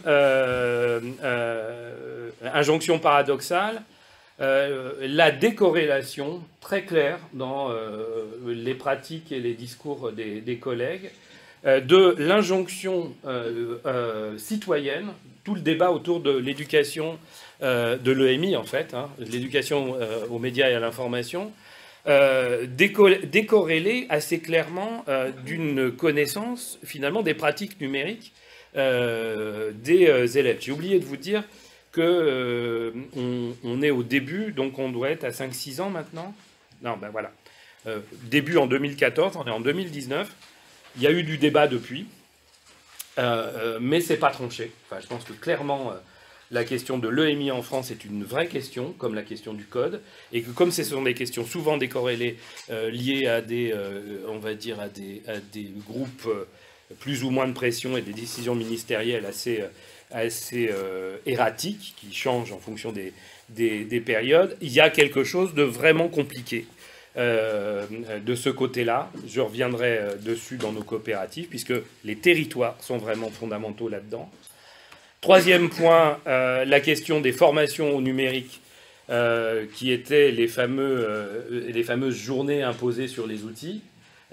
injonction paradoxale, la décorrélation très claire dans les pratiques et les discours des collègues de l'injonction citoyenne, tout le débat autour de l'éducation de l'EMI en fait, hein, l'éducation aux médias et à l'information, décorrélée assez clairement d'une connaissance finalement des pratiques numériques des élèves. J'ai oublié de vous dire qu'on est au début, donc on doit être à 5-6 ans maintenant. Non, ben voilà. Début en 2014, on est en 2019. Il y a eu du débat depuis, mais c'est pas tranché. Enfin, je pense que clairement, la question de l'EMI en France est une vraie question, comme la question du code, et que comme ce sont des questions souvent décorrélées, liées à des, on va dire, à des groupes plus ou moins de pression et des décisions ministérielles assez erratiques, qui changent en fonction des périodes, il y a quelque chose de vraiment compliqué. De ce côté-là, je reviendrai dessus dans nos coopératives, puisque les territoires sont vraiment fondamentaux là-dedans. Troisième point, la question des formations au numérique, qui étaient les fameuses journées imposées sur les outils.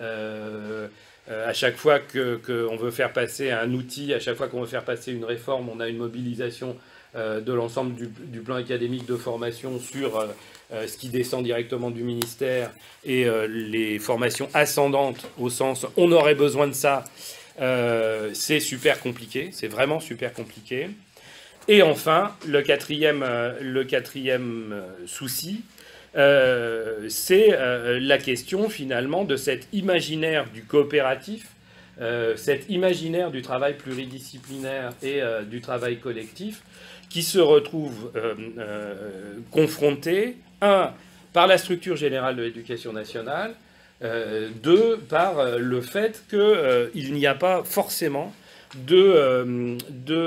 À chaque fois qu'on veut faire passer un outil, à chaque fois qu'on veut faire passer une réforme, on a une mobilisation de l'ensemble du plan académique de formation sur ce qui descend directement du ministère et les formations ascendantes au sens on aurait besoin de ça, c'est super compliqué, c'est vraiment super compliqué. Et enfin, le quatrième souci, c'est la question finalement de cet imaginaire du coopératif, cet imaginaire du travail pluridisciplinaire et du travail collectif qui se retrouve confronté, un, par la structure générale de l'éducation nationale, deux, par le fait qu'il n'y a pas forcément de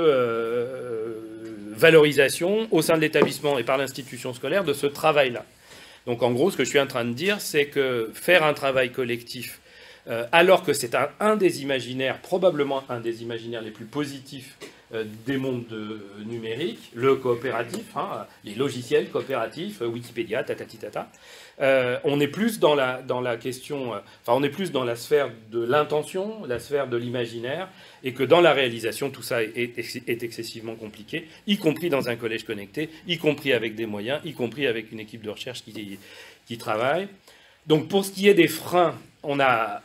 valorisation au sein de l'établissement et par l'institution scolaire de ce travail-là. Donc en gros, ce que je suis en train de dire, c'est que faire un travail collectif, alors que c'est un des imaginaires, probablement un des imaginaires les plus positifs des mondes numériques, le coopératif, hein, les logiciels coopératifs, Wikipédia, tatati tata, on est plus dans la question, enfin on est plus dans la sphère de l'intention, la sphère de l'imaginaire, et que dans la réalisation, tout ça est excessivement compliqué, y compris dans un collège connecté, y compris avec des moyens, y compris avec une équipe de recherche qui travaille. Donc pour ce qui est des freins, on a,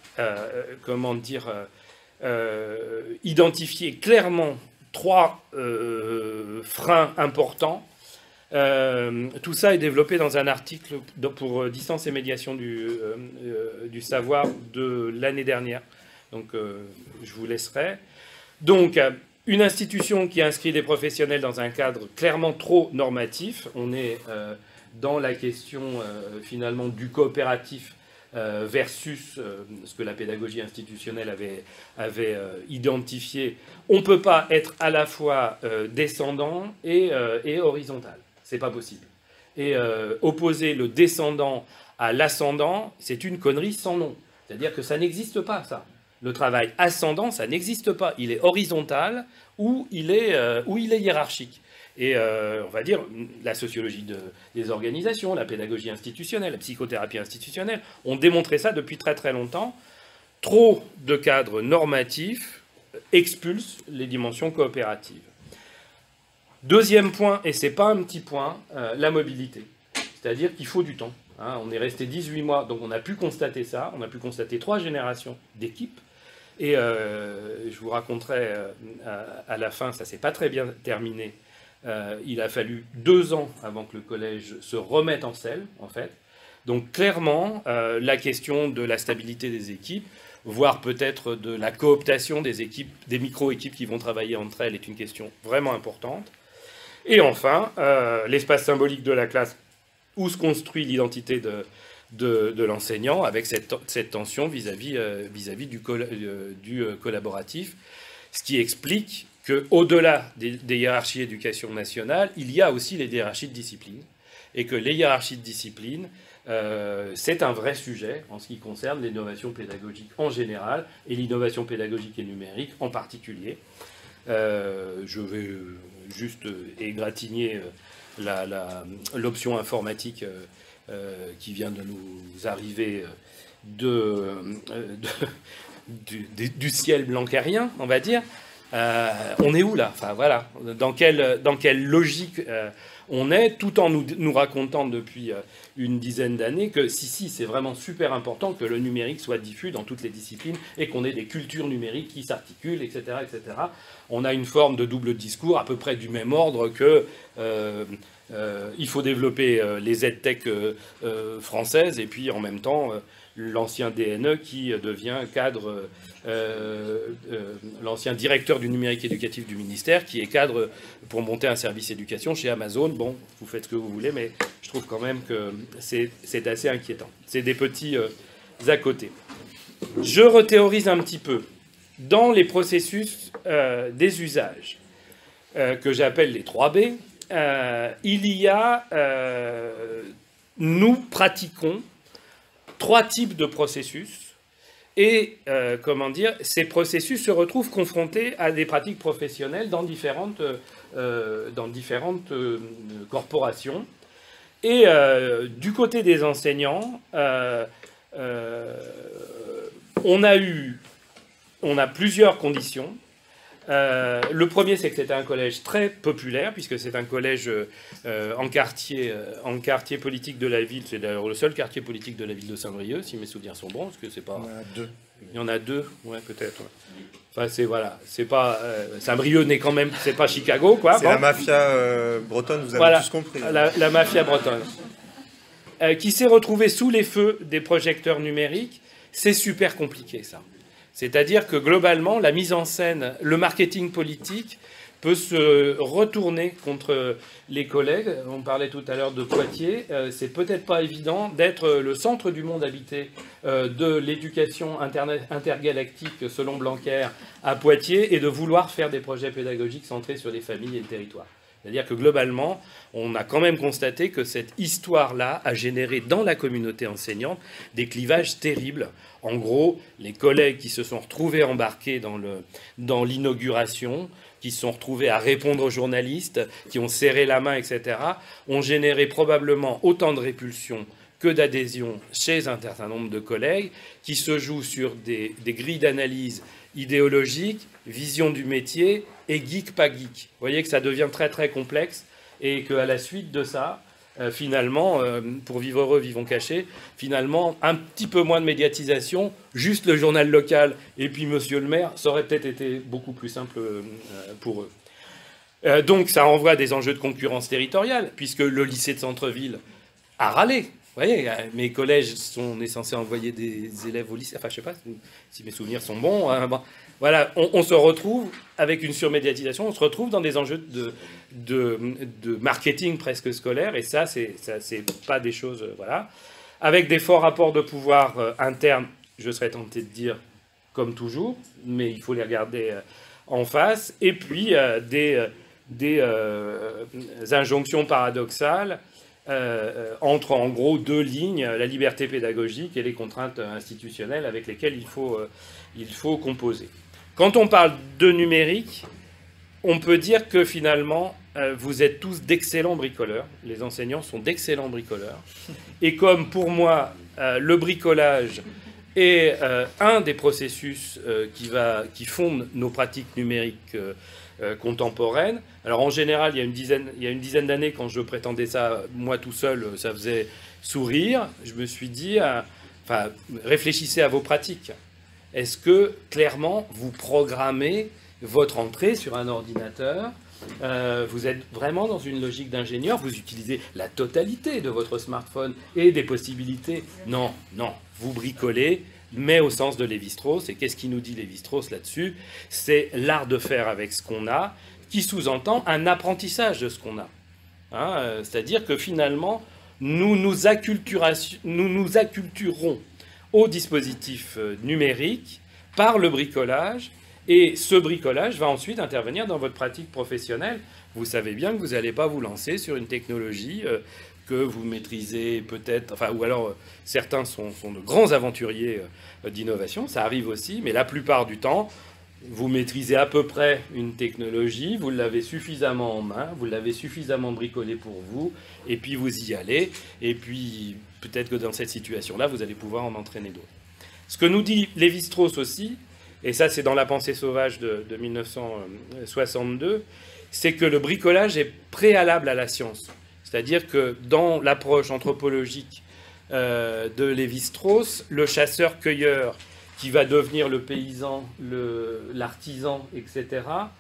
identifié clairement 3 freins importants. Tout ça est développé dans un article pour Distance et médiation du savoir de l'année dernière. Donc je vous laisserai. Donc une institution qui inscrit des professionnels dans un cadre clairement trop normatif. On est dans la question finalement du coopératif versus ce que la pédagogie institutionnelle avait identifié. On ne peut pas être à la fois descendant et horizontal. C'est pas possible. Et opposer le descendant à l'ascendant, c'est une connerie sans nom. C'est-à-dire que ça n'existe pas, ça. Le travail ascendant, ça n'existe pas. Il est horizontal ou il est hiérarchique. Et on va dire, la sociologie des organisations, la pédagogie institutionnelle, la psychothérapie institutionnelle, ont démontré ça depuis très très longtemps. Trop de cadres normatifs expulsent les dimensions coopératives. Deuxième point, et ce n'est pas un petit point, la mobilité. C'est-à-dire qu'il faut du temps. Hein. On est resté 18 mois, donc on a pu constater ça. On a pu constater 3 générations d'équipes. Et je vous raconterai à la fin, ça ne s'est pas très bien terminé. Il a fallu 2 ans avant que le collège se remette en selle, en fait. Donc clairement, la question de la stabilité des équipes, voire peut-être de la cooptation des équipes, des micro-équipes qui vont travailler entre elles, est une question vraiment importante. Et enfin, l'espace symbolique de la classe, où se construit l'identité de l'enseignant, avec cette tension vis-à-vis du collaboratif, ce qui explique qu'au-delà des hiérarchies d'éducation nationale, il y a aussi les hiérarchies de discipline, et que les hiérarchies de discipline, c'est un vrai sujet en ce qui concerne l'innovation pédagogique en général, et l'innovation pédagogique et numérique en particulier. Je vais juste égratigner l'option informatique qui vient de nous arriver du ciel blancárien, on va dire. On est où là? Enfin voilà, dans quelle logique on est, tout en nous racontant depuis une dizaine d'années que si, c'est vraiment super important que le numérique soit diffus dans toutes les disciplines et qu'on ait des cultures numériques qui s'articulent, etc., etc. On a une forme de double discours à peu près du même ordre que il faut développer les EdTech françaises et puis en même temps l'ancien DNE qui devient cadre, l'ancien directeur du numérique éducatif du ministère qui est cadre pour monter un service éducation chez Amazon. Bon, vous faites ce que vous voulez, mais je trouve quand même que c'est assez inquiétant. C'est des petits à côté. Je rethéorise un petit peu. Dans les processus des usages, que j'appelle les 3B, il y a, nous pratiquons 3 types de processus et, ces processus se retrouvent confrontés à des pratiques professionnelles dans différentes corporations. Et du côté des enseignants, on a plusieurs conditions. Le premier, c'est que c'était un collège très populaire, puisque c'est un collège en quartier politique de la ville. C'est d'ailleurs le seul quartier politique de la ville de Saint-Brieuc, si mes souvenirs sont bons, parce que c'est pas... Il y en a deux. Il y en a deux, ouais, peut-être. Ouais. Enfin, c'est voilà, c'est pas Saint-Brieuc n'est quand même, c'est pas Chicago, quoi. C'est bon. la mafia bretonne, vous avez Voilà, tous compris. la mafia bretonne, qui s'est retrouvée sous les feux des projecteurs numériques. C'est super compliqué, ça. C'est-à-dire que globalement, la mise en scène, le marketing politique peut se retourner contre les collègues. On parlait tout à l'heure de Poitiers. C'est peut-être pas évident d'être le centre du monde habité de l'éducation intergalactique selon Blanquer à Poitiers et de vouloir faire des projets pédagogiques centrés sur les familles et le territoire. C'est-à-dire que globalement, on a quand même constaté que cette histoire-là a généré dans la communauté enseignante des clivages terribles. En gros, les collègues qui se sont retrouvés embarqués dans l'inauguration, qui se sont retrouvés à répondre aux journalistes, qui ont serré la main, etc., ont généré probablement autant de répulsion que d'adhésion chez un certain nombre de collègues, qui se jouent sur des grilles d'analyse idéologiques, vision du métier et geek pas geek. Vous voyez que ça devient très très complexe et qu'à la suite de ça, finalement, pour vivre heureux, vivons cachés, finalement, un petit peu moins de médiatisation, juste le journal local et puis monsieur le maire, ça aurait peut-être été beaucoup plus simple pour eux. Donc ça renvoie à des enjeux de concurrence territoriale, puisque le lycée de centre-ville a râlé. Vous voyez, mes collèges on est censé envoyer des élèves au lycée, enfin je sais pas si mes souvenirs sont bons. Bon. Voilà, on se retrouve avec une surmédiatisation, on se retrouve dans des enjeux de marketing presque scolaire, et ça, c'est pas des choses... voilà. Avec des forts rapports de pouvoir internes, je serais tenté de dire, comme toujours, mais il faut les regarder en face, et puis des injonctions paradoxales entre en gros deux lignes, la liberté pédagogique et les contraintes institutionnelles avec lesquelles il faut composer. Quand on parle de numérique, on peut dire que finalement, vous êtes tous d'excellents bricoleurs. Les enseignants sont d'excellents bricoleurs. Et comme pour moi, le bricolage est un des processus qui fonde nos pratiques numériques contemporaines. Alors en général, il y a une dizaine d'années, quand je prétendais ça, moi tout seul, ça faisait sourire. Je me suis dit, réfléchissez à vos pratiques. Est-ce que, clairement, vous programmez votre entrée sur un ordinateur ? Vous êtes vraiment dans une logique d'ingénieur, vous utilisez la totalité de votre smartphone et des possibilités. Non, non, vous bricolez, mais au sens de Lévi-Strauss. Et qu'est-ce qu'il nous dit Lévi-Strauss là-dessus ? C'est l'art de faire avec ce qu'on a, qui sous-entend un apprentissage de ce qu'on a. Hein, c'est-à-dire que finalement, nous nous acculturons au dispositif numérique par le bricolage, et ce bricolage va ensuite intervenir dans votre pratique professionnelle. Vous savez bien que vous n'allez pas vous lancer sur une technologie que vous maîtrisez peut-être, enfin, ou alors certains sont de grands aventuriers d'innovation, ça arrive aussi, mais la plupart du temps, vous maîtrisez à peu près une technologie, vous l'avez suffisamment en main, vous l'avez suffisamment bricolée pour vous, et puis vous y allez, et puis peut-être que dans cette situation-là, vous allez pouvoir en entraîner d'autres. Ce que nous dit Lévi-Strauss aussi, et ça c'est dans La pensée sauvage de 1962, c'est que le bricolage est préalable à la science. C'est-à-dire que dans l'approche anthropologique de Lévi-Strauss, le chasseur-cueilleur qui va devenir le paysan, l'artisan, etc.,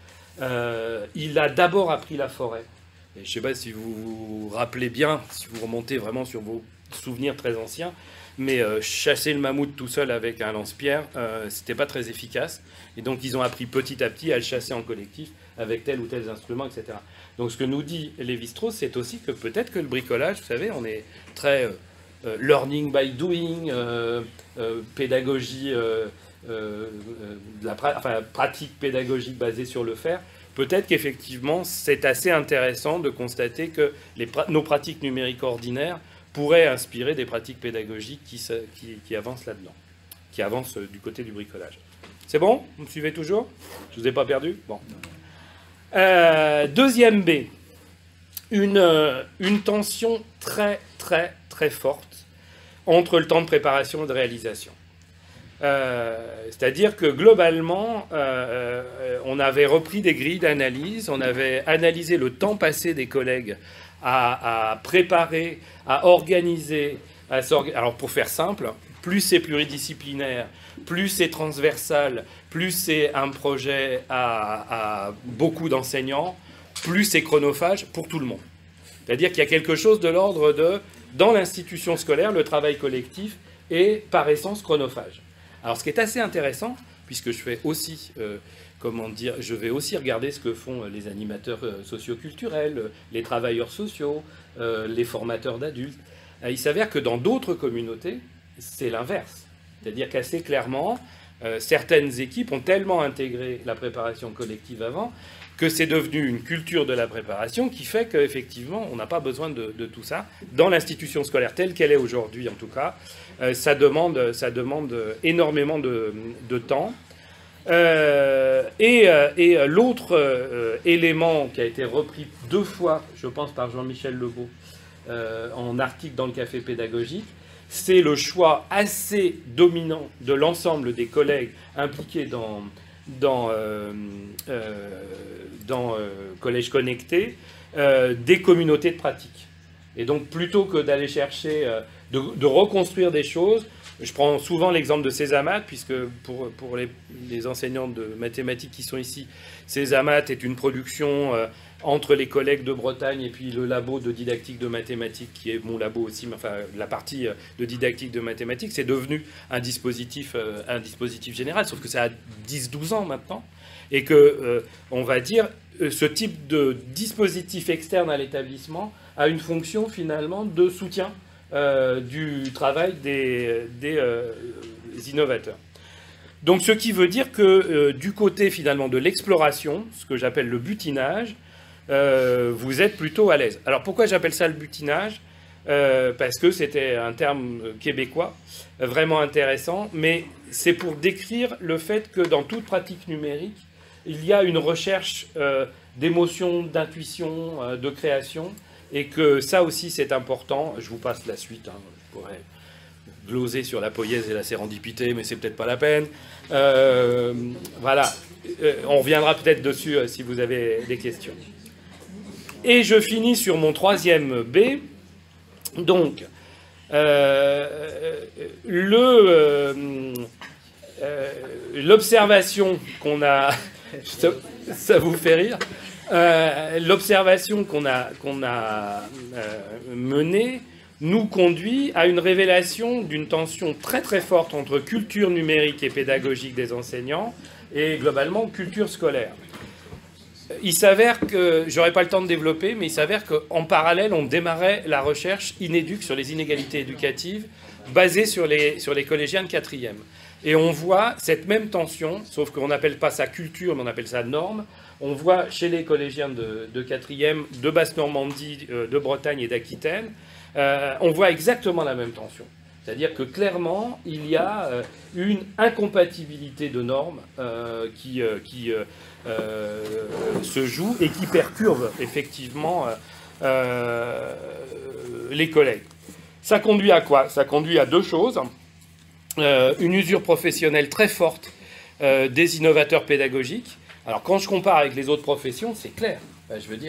il a d'abord appris la forêt. Et je ne sais pas si vous vous rappelez bien, si vous remontez vraiment sur vos souvenirs très anciens, mais chasser le mammouth tout seul avec un lance-pierre, c'était pas très efficace. Et donc ils ont appris petit à petit à le chasser en collectif avec tel ou tel instrument, etc. Donc ce que nous dit Lévi-Strauss, c'est aussi que peut-être que le bricolage, vous savez, on est très learning by doing, pédagogie, pratique pédagogique basée sur le faire. Peut-être qu'effectivement, c'est assez intéressant de constater que nos pratiques numériques ordinaires pourraient inspirer des pratiques pédagogiques qui avancent là-dedans, qui avancent du côté du bricolage. C'est bon? Vous me suivez toujours? Je ne vous ai pas perdu? Bon. Deuxième B, une tension très, très, très forte entre le temps de préparation et de réalisation. C'est-à-dire que globalement, on avait repris des grilles d'analyse, on avait analysé le temps passé des collègues à préparer, à organiser, alors pour faire simple, plus c'est pluridisciplinaire, plus c'est transversal, plus c'est un projet à beaucoup d'enseignants, plus c'est chronophage pour tout le monde. C'est-à-dire qu'il y a quelque chose de l'ordre de, dans l'institution scolaire, le travail collectif est par essence chronophage. Alors ce qui est assez intéressant, puisque je fais aussi, je vais aussi regarder ce que font les animateurs socioculturels, les travailleurs sociaux, les formateurs d'adultes. Il s'avère que dans d'autres communautés, c'est l'inverse. C'est-à-dire qu'assez clairement, certaines équipes ont tellement intégré la préparation collective avant que c'est devenu une culture de la préparation qui fait qu'effectivement, on n'a pas besoin de tout ça. Dans l'institution scolaire telle qu'elle est aujourd'hui, en tout cas, ça demande énormément de temps. Et l'autre élément qui a été repris 2 fois, je pense, par Jean-Michel Legault, en article dans le Café pédagogique, c'est le choix assez dominant de l'ensemble des collègues impliqués dans Collège Connecté, des communautés de pratique. Et donc, plutôt que d'aller chercher, de reconstruire des choses, je prends souvent l'exemple de Césamat, puisque pour les enseignants de mathématiques qui sont ici, Césamat est une production entre les collègues de Bretagne et puis le labo de didactique de mathématiques, qui est mon labo aussi, mais enfin la partie de didactique de mathématiques, c'est devenu un dispositif général, sauf que ça a 10-12 ans maintenant, et que, on va dire, ce type de dispositif externe à l'établissement a une fonction finalement de soutien du travail des innovateurs. Donc ce qui veut dire que du côté finalement de l'exploration, ce que j'appelle le butinage, vous êtes plutôt à l'aise. Alors pourquoi j'appelle ça le butinage ? Parce que c'était un terme québécois vraiment intéressant, mais c'est pour décrire le fait que dans toute pratique numérique, il y a une recherche d'émotion, d'intuition, de création, et que ça aussi c'est important. Je vous passe la suite, hein. Je pourrais gloser sur la poïèse et la sérendipité, mais c'est peut-être pas la peine. Voilà, on reviendra peut-être dessus si vous avez des questions. Et je finis sur mon 3e B. Donc, l'observation qu'on a... ça vous fait rire. L'observation qu'on a menée nous conduit à une révélation d'une tension très très forte entre culture numérique et pédagogique des enseignants et globalement culture scolaire. Il s'avère que, j'aurais pas le temps de développer, mais il s'avère qu'en parallèle, on démarrait la recherche inéduque sur les inégalités éducatives basée sur les collégiens de 4e. Et on voit cette même tension, sauf qu'on n'appelle pas ça culture, mais on appelle ça norme. On voit chez les collégiens de 4e, de Basse-Normandie, de Bretagne et d'Aquitaine, on voit exactement la même tension. C'est-à-dire que clairement, il y a une incompatibilité de normes qui se joue et qui perturbe effectivement les collègues. Ça conduit à quoi? Ça conduit à 2 choses. Une usure professionnelle très forte des innovateurs pédagogiques. Alors quand je compare avec les autres professions, c'est clair. Je veux dire,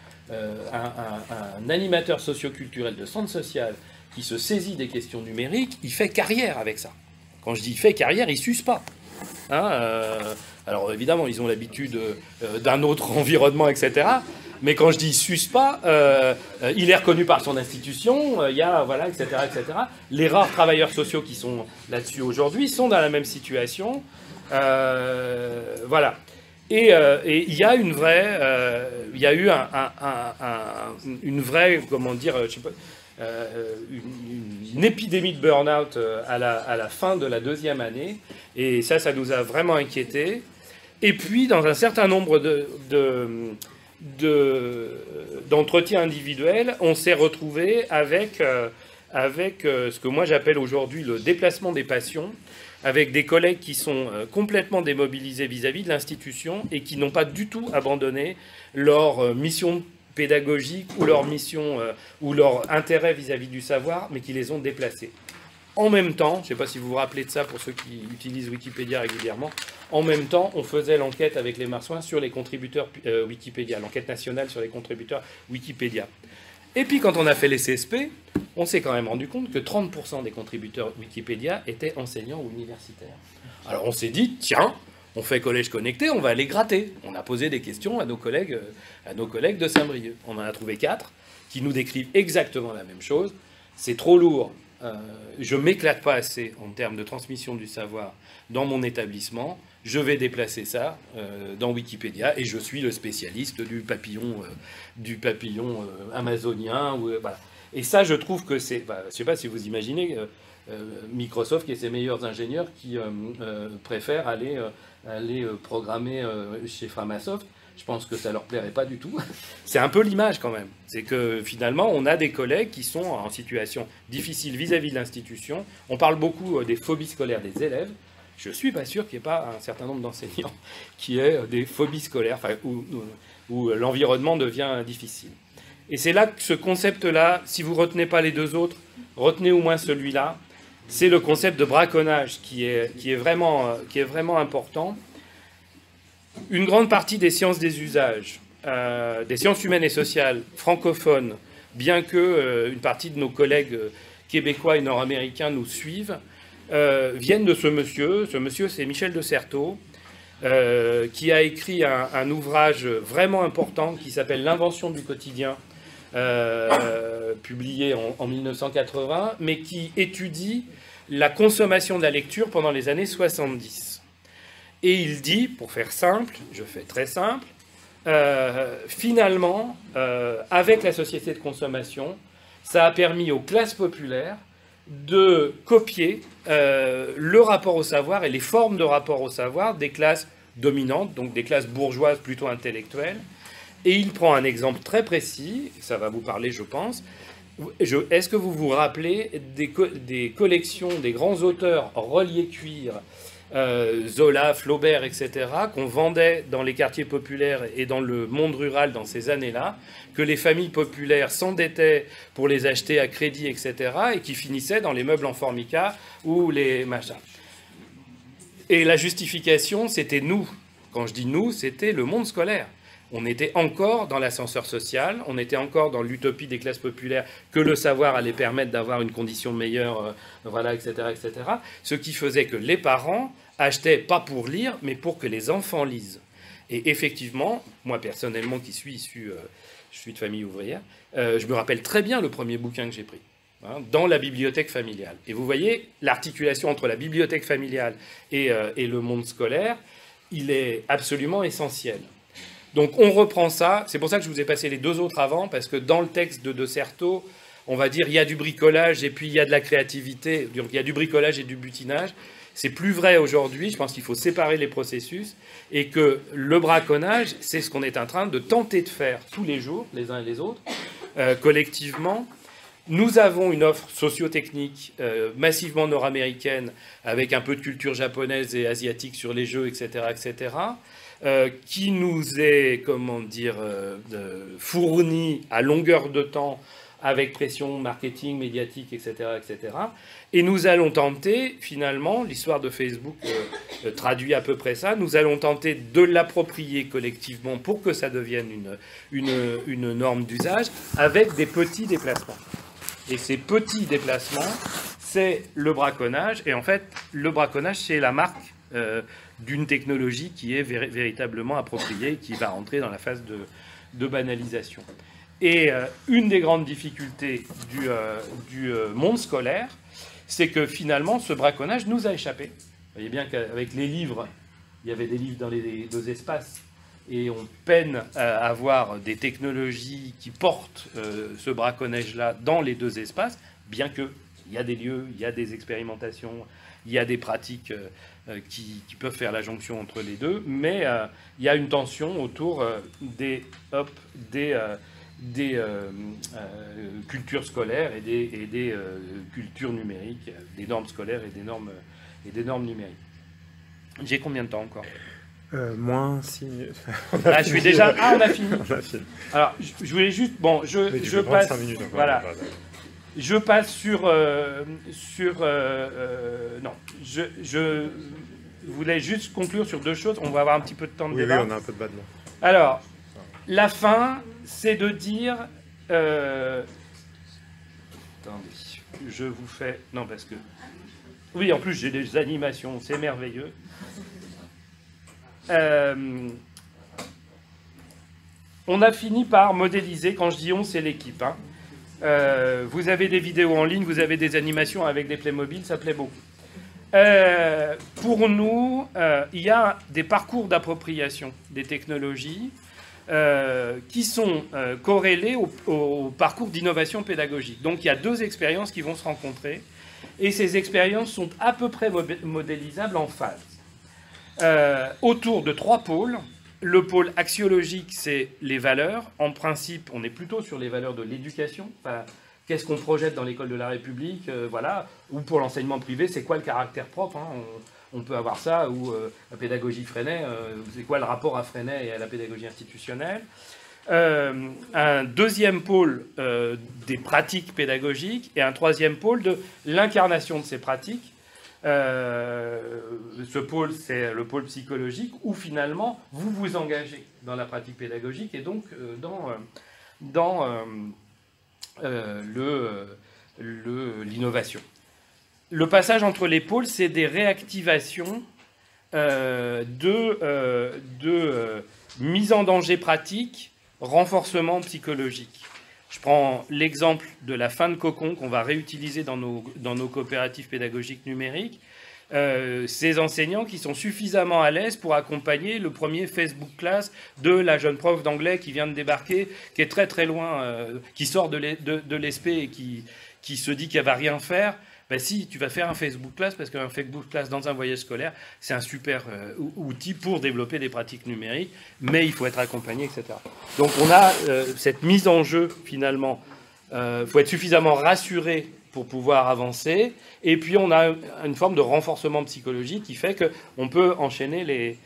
un animateur socioculturel de centre social qui se saisit des questions numériques, il fait carrière avec ça. Quand je dis il fait carrière, il ne s'use pas. Hein, alors évidemment, ils ont l'habitude d'un autre environnement, etc. Mais quand je dis il ne s'use pas, il est reconnu par son institution, il y a, voilà, etc., etc. Les rares travailleurs sociaux qui sont là-dessus aujourd'hui sont dans la même situation. Voilà. Et il y a une vraie, il y a eu une vraie, comment dire, je sais pas, une épidémie de burn-out à la fin de la 2e année, et ça nous a vraiment inquiétés. Et puis, dans un certain nombre d'entretiens individuels, on s'est retrouvé avec ce que moi j'appelle aujourd'hui le déplacement des passions, avec des collègues qui sont complètement démobilisés vis-à-vis de l'institution et qui n'ont pas du tout abandonné leur mission pédagogique ou leur mission ou leur intérêt vis-à-vis du savoir, mais qui les ont déplacés. En même temps, je ne sais pas si vous vous rappelez de ça pour ceux qui utilisent Wikipédia régulièrement, en même temps, on faisait l'enquête avec les Marsouins sur les contributeurs Wikipédia, l'enquête nationale sur les contributeurs Wikipédia. Et puis quand on a fait les CSP, on s'est quand même rendu compte que 30% des contributeurs Wikipédia étaient enseignants ou universitaires. Alors on s'est dit, tiens, on fait collège connecté, on va aller gratter. On a posé des questions à nos collègues de Saint-Brieuc. On en a trouvé 4 qui nous décrivent exactement la même chose. C'est trop lourd. Je ne m'éclate pas assez en termes de transmission du savoir dans mon établissement. Je vais déplacer ça dans Wikipédia et je suis le spécialiste du papillon amazonien. Voilà. Et ça, je trouve que c'est... je ne sais pas si vous imaginez Microsoft et ses meilleurs ingénieurs qui préfèrent aller programmer chez Framasoft. Je pense que ça ne leur plairait pas du tout. C'est un peu l'image quand même. C'est que finalement, on a des collègues qui sont en situation difficile vis-à-vis de l'institution. On parle beaucoup des phobies scolaires des élèves. Je ne suis pas sûr qu'il n'y ait pas un certain nombre d'enseignants qui aient des phobies scolaires, où l'environnement devient difficile. Et c'est là que ce concept-là, si vous ne retenez pas les deux autres, retenez au moins celui-là. C'est le concept de braconnage qui est vraiment important. Une grande partie des sciences des usages, des sciences humaines et sociales francophones, bien que une partie de nos collègues québécois et nord-américains nous suivent, viennent de ce monsieur. Ce monsieur, c'est Michel de Certeau, qui a écrit un ouvrage vraiment important qui s'appelle « L'invention du quotidien », publié en 1980, mais qui étudie la consommation de la lecture pendant les années 70. Et il dit, pour faire simple, je fais très simple, finalement, avec la société de consommation, ça a permis aux classes populaires de copier le rapport au savoir et les formes de rapport au savoir des classes dominantes, donc des classes bourgeoises plutôt intellectuelles. Et il prend un exemple très précis, ça va vous parler, je pense. Est-ce que vous vous rappelez des collections des grands auteurs reliés cuir, Zola, Flaubert, etc., qu'on vendait dans les quartiers populaires et dans le monde rural dans ces années-là, que les familles populaires s'endettaient pour les acheter à crédit, etc., et qui finissaient dans les meubles en formica ou les machins. Et la justification, c'était nous. Quand je dis nous, c'était le monde scolaire. On était encore dans l'ascenseur social, on était encore dans l'utopie des classes populaires que le savoir allait permettre d'avoir une condition meilleure, voilà, etc., etc. Ce qui faisait que les parents achetaient pas pour lire, mais pour que les enfants lisent. Et effectivement, moi personnellement, qui suis issu, je suis de famille ouvrière, je me rappelle très bien le premier bouquin que j'ai pris, hein, dans la bibliothèque familiale. Et vous voyez, l'articulation entre la bibliothèque familiale et le monde scolaire, il est absolument essentiel. Donc on reprend ça, c'est pour ça que je vous ai passé les deux autres avant, parce que dans le texte de Certeau, on va dire il y a du bricolage et puis il y a de la créativité, donc il y a du bricolage et du butinage. C'est plus vrai aujourd'hui, je pense qu'il faut séparer les processus, et que le braconnage, c'est ce qu'on est en train de tenter de faire tous les jours, les uns et les autres, collectivement. Nous avons une offre socio-technique massivement nord-américaine, avec un peu de culture japonaise et asiatique sur les jeux, etc., etc., qui nous est, comment dire, fourni à longueur de temps avec pression marketing, médiatique, etc., etc. Et nous allons tenter, finalement, l'histoire de Facebook traduit à peu près ça, nous allons tenter de l'approprier collectivement pour que ça devienne une norme d'usage avec des petits déplacements. Et ces petits déplacements, c'est le braconnage. Et en fait, le braconnage, c'est la marque d'une technologie qui est véritablement appropriée, qui va rentrer dans la phase de banalisation. Et une des grandes difficultés du monde scolaire, c'est que finalement, ce braconnage nous a échappé. Vous voyez bien qu'avec les livres, il y avait des livres dans les deux espaces, et on peine à avoir des technologies qui portent ce braconnage-là dans les deux espaces, bien qu'il y a des lieux, il y a des expérimentations, il y a des pratiques qui peuvent faire la jonction entre les deux, mais il y a une tension autour des cultures scolaires et des cultures numériques, des normes scolaires et des normes numériques. J'ai combien de temps encore ? Moins 6 minutes. Ah, je suis déjà... Ah, on a fini. On a fini. Alors, je voulais juste... Bon, je passe... 5 minutes encore. Voilà. Je passe sur... non, je voulais juste conclure sur deux choses. On va avoir un petit peu de temps de débat. Oui, on a un peu de battement. Alors, la fin, c'est de dire... attendez, je vous fais... Non, parce que... Oui, en plus, j'ai des animations, c'est merveilleux. On a fini par modéliser, quand je dis on, c'est l'équipe. Hein. Vous avez des vidéos en ligne, vous avez des animations avec des Playmobil, ça plaît beaucoup. Pour nous, il y a des parcours d'appropriation des technologies qui sont corrélés au parcours d'innovation pédagogique. Donc il y a deux expériences qui vont se rencontrer, et ces expériences sont à peu près modélisables en phase. Autour de trois pôles. Le pôle axiologique, c'est les valeurs. En principe, on est plutôt sur les valeurs de l'éducation. Enfin, qu'est-ce qu'on projette dans l'école de la République, voilà. Ou pour l'enseignement privé, c'est quoi le caractère propre, hein, on peut avoir ça. Ou la pédagogie Freinet, c'est quoi le rapport à Freinet et à la pédagogie institutionnelle. Un deuxième pôle des pratiques pédagogiques et un troisième pôle de l'incarnation de ces pratiques. Ce pôle, c'est le pôle psychologique où finalement vous vous engagez dans la pratique pédagogique et donc dans l'innovation. Le passage entre les pôles, c'est des réactivations de mise en danger pratique, renforcement psychologique. Je prends l'exemple de la fin de cocon qu'on va réutiliser dans nos coopératives pédagogiques numériques. Ces enseignants qui sont suffisamment à l'aise pour accompagner le premier Facebook Class de la jeune prof d'anglais qui vient de débarquer, qui est très très loin, qui sort de l'ESP et qui se dit qu'elle va rien faire. Ben si, tu vas faire un Facebook Class, parce qu'un Facebook Class dans un voyage scolaire, c'est un super outil pour développer des pratiques numériques, mais il faut être accompagné, etc. Donc on a cette mise en jeu, finalement. Il faut être suffisamment rassuré pour pouvoir avancer. Et puis on a une forme de renforcement psychologique qui fait qu'on peut enchaîner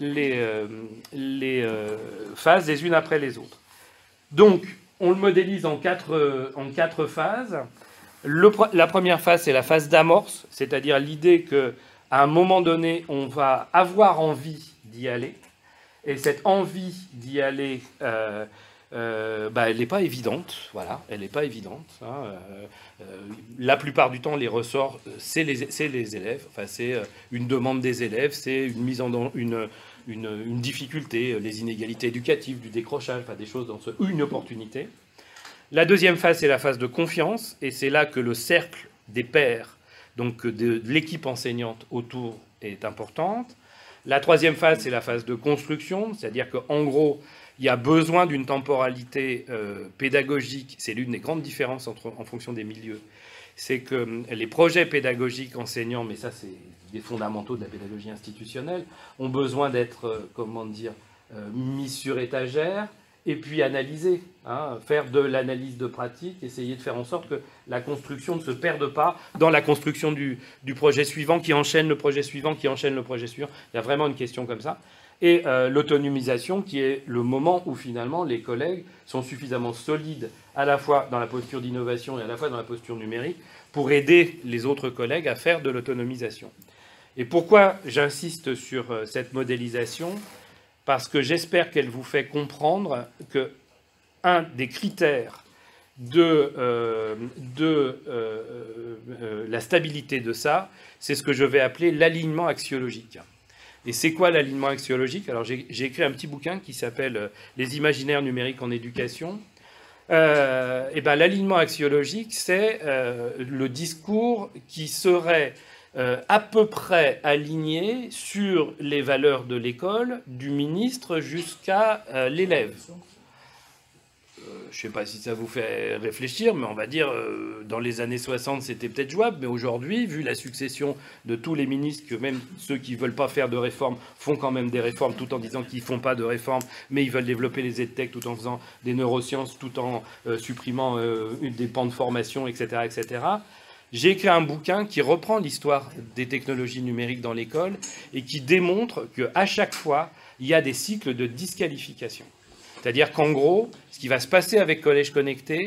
les phases les unes après les autres. Donc, on le modélise en quatre phases. La première phase, c'est la phase d'amorce, c'est-à-dire l'idée qu'à un moment donné, on va avoir envie d'y aller. Et cette envie d'y aller, elle n'est pas évidente. Voilà, elle n'est pas évidente. Hein. La plupart du temps, les ressorts, c'est les élèves. Enfin, c'est une demande des élèves, c'est une mise en une difficulté, les inégalités éducatives, du décrochage, enfin, des choses une opportunité. La deuxième phase, c'est la phase de confiance, et c'est là que le cercle des pairs, donc de l'équipe enseignante autour, est importante. La troisième phase, c'est la phase de construction, c'est-à-dire qu'en gros, il y a besoin d'une temporalité pédagogique. C'est l'une des grandes différences en fonction des milieux. C'est que les projets pédagogiques enseignants, mais ça c'est des fondamentaux de la pédagogie institutionnelle, ont besoin d'être, mis sur étagère, et puis analyser, hein, faire de l'analyse de pratique, essayer de faire en sorte que la construction ne se perde pas dans la construction du projet suivant qui enchaîne le projet suivant, qui enchaîne le projet suivant. Il y a vraiment une question comme ça. Et l'autonomisation qui est le moment où finalement les collègues sont suffisamment solides à la fois dans la posture d'innovation et à la fois dans la posture numérique pour aider les autres collègues à faire de l'autonomisation. Et pourquoi j'insiste sur cette modélisation ? Parce que j'espère qu'elle vous fait comprendre que un des critères de la stabilité de ça, c'est ce que je vais appeler l'alignement axiologique. Et c'est quoi l'alignement axiologique? Alors j'ai écrit un petit bouquin qui s'appelle « Les imaginaires numériques en éducation ». L'alignement axiologique, c'est le discours qui serait à peu près aligné sur les valeurs de l'école, du ministre jusqu'à l'élève. Je ne sais pas si ça vous fait réfléchir, mais on va dire, dans les années 60, c'était peut-être jouable, mais aujourd'hui, vu la succession de tous les ministres, que même ceux qui ne veulent pas faire de réformes font quand même des réformes, tout en disant qu'ils ne font pas de réformes, mais ils veulent développer les EdTech tout en faisant des neurosciences, tout en supprimant des pans de formation, etc., etc., j'ai écrit un bouquin qui reprend l'histoire des technologies numériques dans l'école et qui démontre qu'à chaque fois, il y a des cycles de disqualification. C'est-à-dire qu'en gros, ce qui va se passer avec Collège Connecté,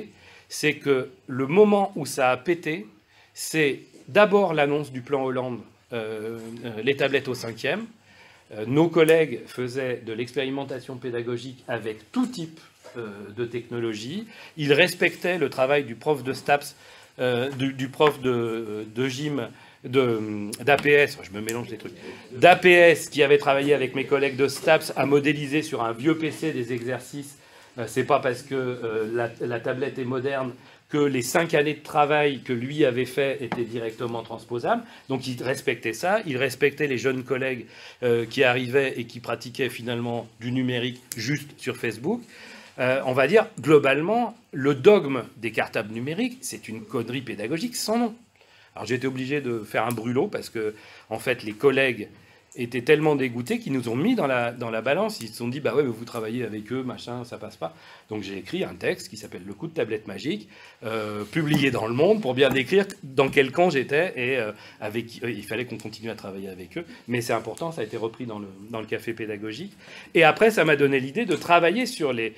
c'est que le moment où ça a pété, c'est d'abord l'annonce du plan Hollande, les tablettes au 5e. Nos collègues faisaient de l'expérimentation pédagogique avec tout type de technologie. Ils respectaient le travail du prof de STAPS, du prof de gym, d'APS, je me mélange les trucs, d'APS qui avait travaillé avec mes collègues de STAPS à modéliser sur un vieux PC des exercices. C'est pas parce que la tablette est moderne que les 5 années de travail que lui avait fait étaient directement transposables. Donc il respectait ça, il respectait les jeunes collègues qui arrivaient et qui pratiquaient finalement du numérique juste sur Facebook. On va dire, globalement, le dogme des cartables numériques, c'est une connerie pédagogique sans nom. Alors j'ai été obligé de faire un brûlot parce que, en fait, les collègues étaient tellement dégoûtés qu'ils nous ont mis dans la balance. Ils se sont dit, bah ouais, mais vous travaillez avec eux, machin, ça passe pas. Donc j'ai écrit un texte qui s'appelle Le coup de tablette magique, publié dans Le Monde pour bien décrire dans quel camp j'étais et il fallait qu'on continue à travailler avec eux. Mais c'est important, ça a été repris dans le café pédagogique. Et après, ça m'a donné l'idée de travailler sur les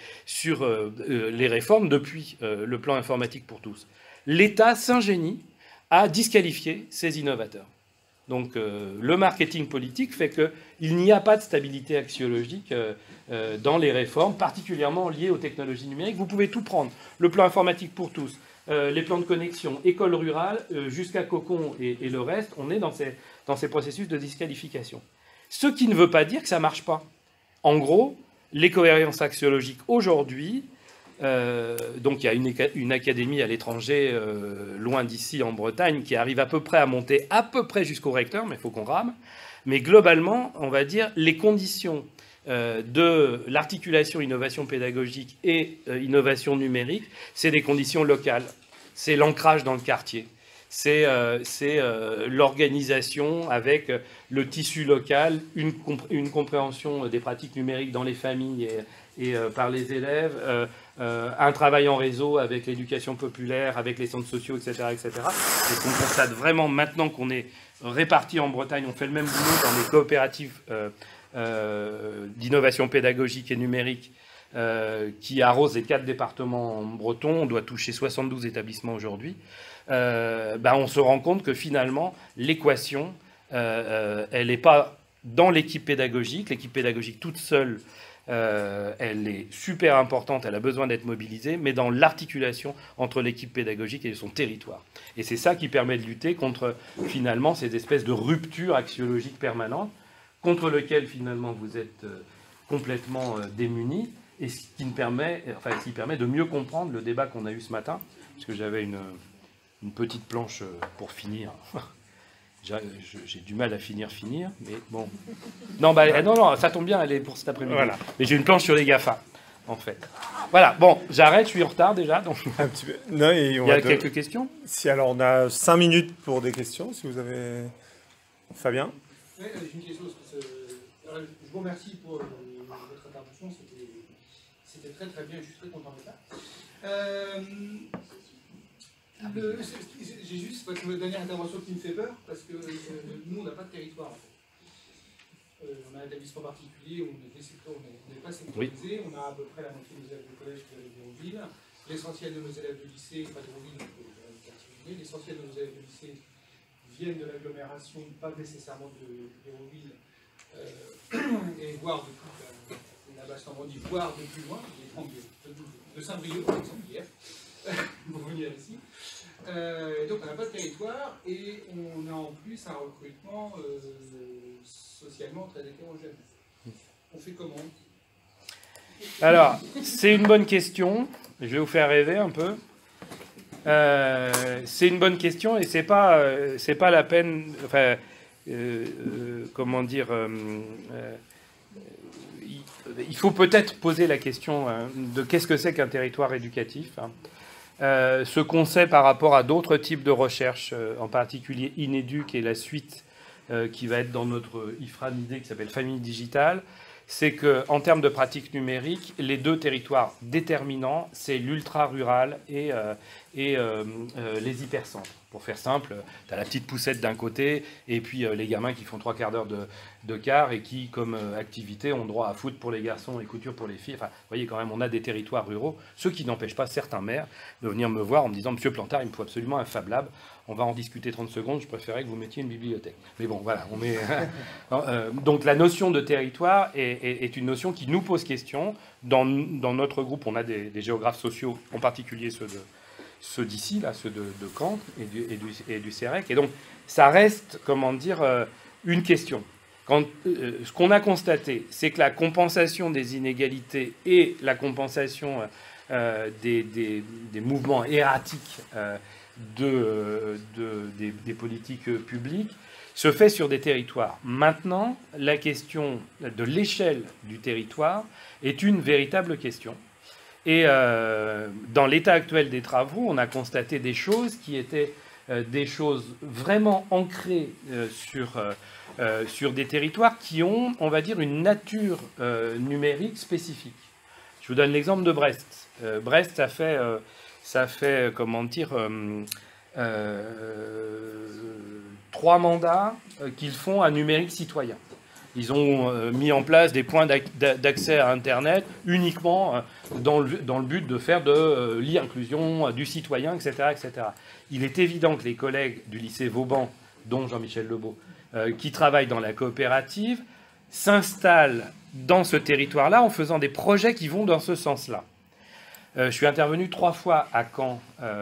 réformes depuis le plan informatique pour tous. L'État s'ingénie à disqualifier ces innovateurs. Donc le marketing politique fait qu'il n'y a pas de stabilité axiologique dans les réformes, particulièrement liées aux technologies numériques. Vous pouvez tout prendre, le plan informatique pour tous, les plans de connexion, école rurale, jusqu'à Cocon et le reste, on est dans ces processus de disqualification. Ce qui ne veut pas dire que ça ne marche pas. En gros, les cohérences axiologiques aujourd'hui, donc il y a une académie à l'étranger, loin d'ici en Bretagne, qui arrive à peu près à monter à peu près jusqu'au recteur, mais il faut qu'on rame. Mais globalement, on va dire, les conditions de l'articulation innovation pédagogique et innovation numérique, c'est des conditions locales. C'est l'ancrage dans le quartier. C'est l'organisation avec le tissu local, une compréhension des pratiques numériques dans les familles et par les élèves, un travail en réseau avec l'éducation populaire, avec les centres sociaux, etc. etc. Et qu'on constate vraiment maintenant qu'on est répartis en Bretagne, on fait le même boulot dans les coopératives d'innovation pédagogique et numérique qui arrosent les 4 départements bretons. On doit toucher 72 établissements aujourd'hui. On se rend compte que finalement, l'équation, elle n'est pas dans l'équipe pédagogique. L'équipe pédagogique toute seule, elle est super importante, elle a besoin d'être mobilisée, mais dans l'articulation entre l'équipe pédagogique et son territoire. Et c'est ça qui permet de lutter contre, finalement, ces espèces de ruptures axiologiques permanentes, contre lesquelles, finalement, vous êtes complètement démunis, et ce qui permet de mieux comprendre le débat qu'on a eu ce matin, parce que j'avais une petite planche pour finir. J'ai du mal à finir, mais bon. Non, ça tombe bien, elle est pour cet après-midi. Voilà. Mais j'ai une planche sur les GAFA, en fait. Voilà, bon, j'arrête, je suis en retard déjà. Donc... Un petit peu. Non, il y a quelques questions ? Alors, on a 5 minutes pour des questions, si vous avez... Fabien ? Oui, j'ai une question. Je vous remercie pour votre intervention, c'était très très bien, je suis très content de ça. J'ai juste votre dernière intervention qui me fait peur, parce que nous, on n'a pas de territoire, en fait. On a un établissement particulier où on n'est pas sectorisé, on a à peu près la moitié de nos élèves de collège qui viennent d'Hérouville, l'essentiel de nos élèves de lycée, pas d'Hérouville, l'essentiel de nos élèves de lycée viennent de l'agglomération, pas nécessairement d'Hérouville, et voire de toute la Basse-Normandie, voire de plus loin, de Saint-Brieuc par exemple, hier, pour venir ici. Donc on n'a pas de territoire et on a en plus un recrutement socialement très hétérogène. On fait comment? Alors, c'est une bonne question. Je vais vous faire rêver un peu. C'est une bonne question et c'est pas la peine. Enfin, comment dire il faut peut-être poser la question de qu'est-ce que c'est qu'un territoire éducatif. Ce qu'on sait par rapport à d'autres types de recherches, en particulier Inéduc et la suite qui va être dans notre IFRAN-idée qui s'appelle Famille Digitale, c'est qu'en termes de pratiques numériques, les 2 territoires déterminants, c'est l'ultra-rural et et les hypercentres. Pour faire simple, tu as la petite poussette d'un côté, et puis les gamins qui font 3/4 d'heure de car et qui, comme activité, ont droit à foot pour les garçons et couture pour les filles. Enfin, vous voyez quand même, on a des territoires ruraux, ce qui n'empêche pas certains maires de venir me voir en me disant « Monsieur Plantard, il me faut absolument un Fab Lab. On va en discuter 30 secondes, je préférais que vous mettiez une bibliothèque. » Mais bon, voilà, on met... donc la notion de territoire est une notion qui nous pose question. Dans notre groupe, on a des géographes sociaux, en particulier ceux d'ici, là, ceux de Caen et du CEREC. Et donc, ça reste, comment dire, une question. Ce qu'on a constaté, c'est que la compensation des inégalités et la compensation des mouvements erratiques des politiques publiques se fait sur des territoires. Maintenant, la question de l'échelle du territoire est une véritable question. Et dans l'état actuel des travaux, on a constaté des choses qui étaient des choses vraiment ancrées sur des territoires qui ont, on va dire, une nature numérique spécifique. Je vous donne l'exemple de Brest. Brest, ça fait comment dire, 3 mandats qu'ils font à numérique citoyen. Ils ont mis en place des points d'accès à Internet uniquement dans le but de faire de l'inclusion du citoyen, etc., etc. Il est évident que les collègues du lycée Vauban, dont Jean-Michel Lebeau, qui travaillent dans la coopérative, s'installent dans ce territoire-là en faisant des projets qui vont dans ce sens-là. Je suis intervenu 3 fois à Caen,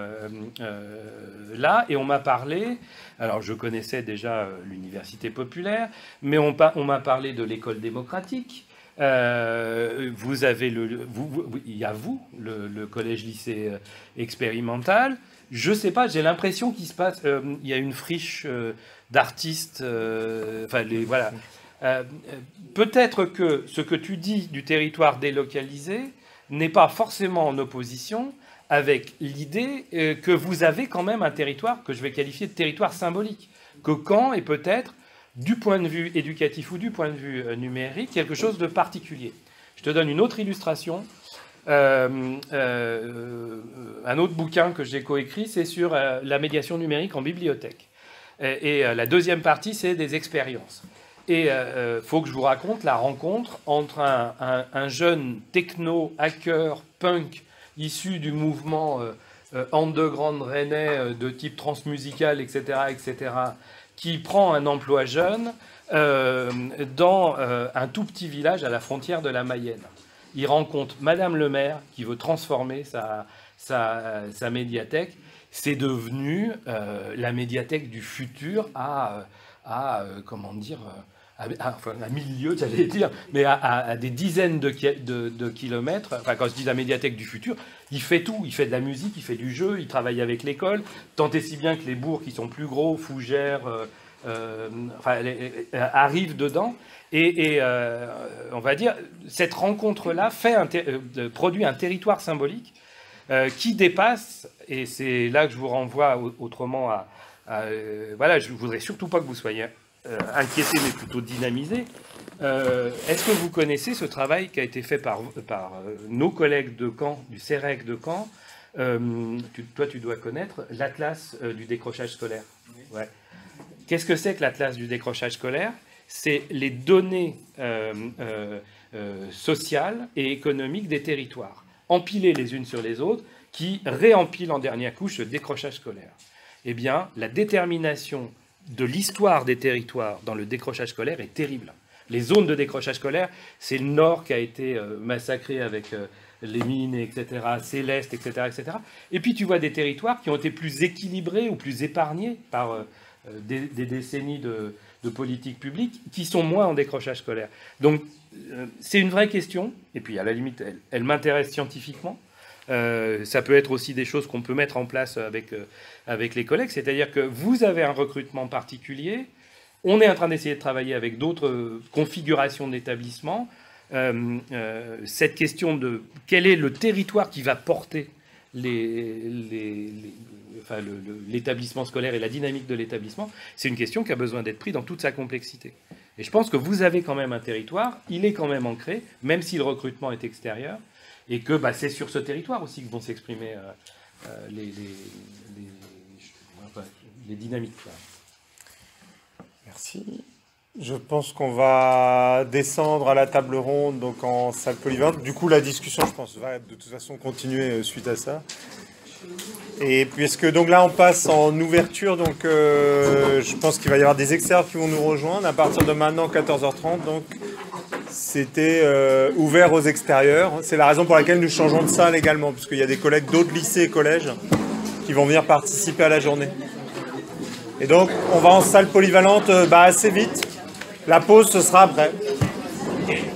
là, et on m'a parlé, alors je connaissais déjà l'université populaire, mais on m'a parlé de l'école démocratique. Vous avez il y a le collège-lycée expérimental. Je sais pas, j'ai l'impression qu'il se passe, il y a une friche d'artistes, voilà. Peut-être que ce que tu dis du territoire délocalisé n'est pas forcément en opposition avec l'idée que vous avez quand même un territoire que je vais qualifier de territoire symbolique, que Caen est peut-être, du point de vue éducatif ou du point de vue numérique, quelque chose de particulier. Je te donne une autre illustration. Un autre bouquin que j'ai coécrit, c'est sur la médiation numérique en bibliothèque. Et la deuxième partie, c'est des expériences. Et il faut que je vous raconte la rencontre entre un jeune techno-hacker punk issu du mouvement underground rennais de type transmusical, etc., etc., qui prend un emploi jeune dans un tout petit village à la frontière de la Mayenne. Il rencontre Madame le maire qui veut transformer sa médiathèque. C'est devenu la médiathèque du futur comment dire... enfin, à 1000 lieues, j'allais dire, mais à des dizaines de kilomètres. Enfin, quand je dis la médiathèque du futur, il fait tout. Il fait de la musique, il fait du jeu, il travaille avec l'école, tant et si bien que les bourgs qui sont plus gros, Fougères, arrivent dedans. Et on va dire, cette rencontre-là produit un territoire symbolique qui dépasse, et c'est là que je vous renvoie autrement voilà, je ne voudrais surtout pas que vous soyez inquiété, mais plutôt dynamisé. Est-ce que vous connaissez ce travail qui a été fait par nos collègues de Caen, du CEREC de Caen? Toi, tu dois connaître l'Atlas du décrochage scolaire. Ouais. Qu'est-ce que c'est que l'Atlas du décrochage scolaire? C'est les données sociales et économiques des territoires, empilées les unes sur les autres, qui réempilent en dernière couche le décrochage scolaire. Eh bien, la détermination de l'histoire des territoires dans le décrochage scolaire est terrible. Les zones de décrochage scolaire, c'est le Nord qui a été massacré avec les mines, etc., c'est l'Est, etc., etc. Et puis tu vois des territoires qui ont été plus équilibrés ou plus épargnés par des décennies de politique publique, qui sont moins en décrochage scolaire. Donc c'est une vraie question, et puis à la limite, elle m'intéresse scientifiquement. Ça peut être aussi des choses qu'on peut mettre en place avec les collègues, c'est-à-dire que vous avez un recrutement particulier, on est en train d'essayer de travailler avec d'autres configurations d'établissements. Cette question de quel est le territoire qui va porter l'établissement scolaire et la dynamique de l'établissement, c'est une question qui a besoin d'être prise dans toute sa complexité. Et je pense que vous avez quand même un territoire, il est quand même ancré, même si le recrutement est extérieur, et que c'est sur ce territoire aussi que vont s'exprimer les dynamiques. Là. Merci. Je pense qu'on va descendre à la table ronde, donc en salle polyvalente. Du coup, la discussion, je pense, va de toute façon continuer suite à ça. Et puisque donc là, on passe en ouverture, donc je pense qu'il va y avoir des experts qui vont nous rejoindre à partir de maintenant, 14h30. Donc, c'était ouvert aux extérieurs. C'est la raison pour laquelle nous changeons de salle également, puisqu'il y a des collègues d'autres lycées et collèges qui vont venir participer à la journée. Et donc, on va en salle polyvalente assez vite. La pause, ce sera après.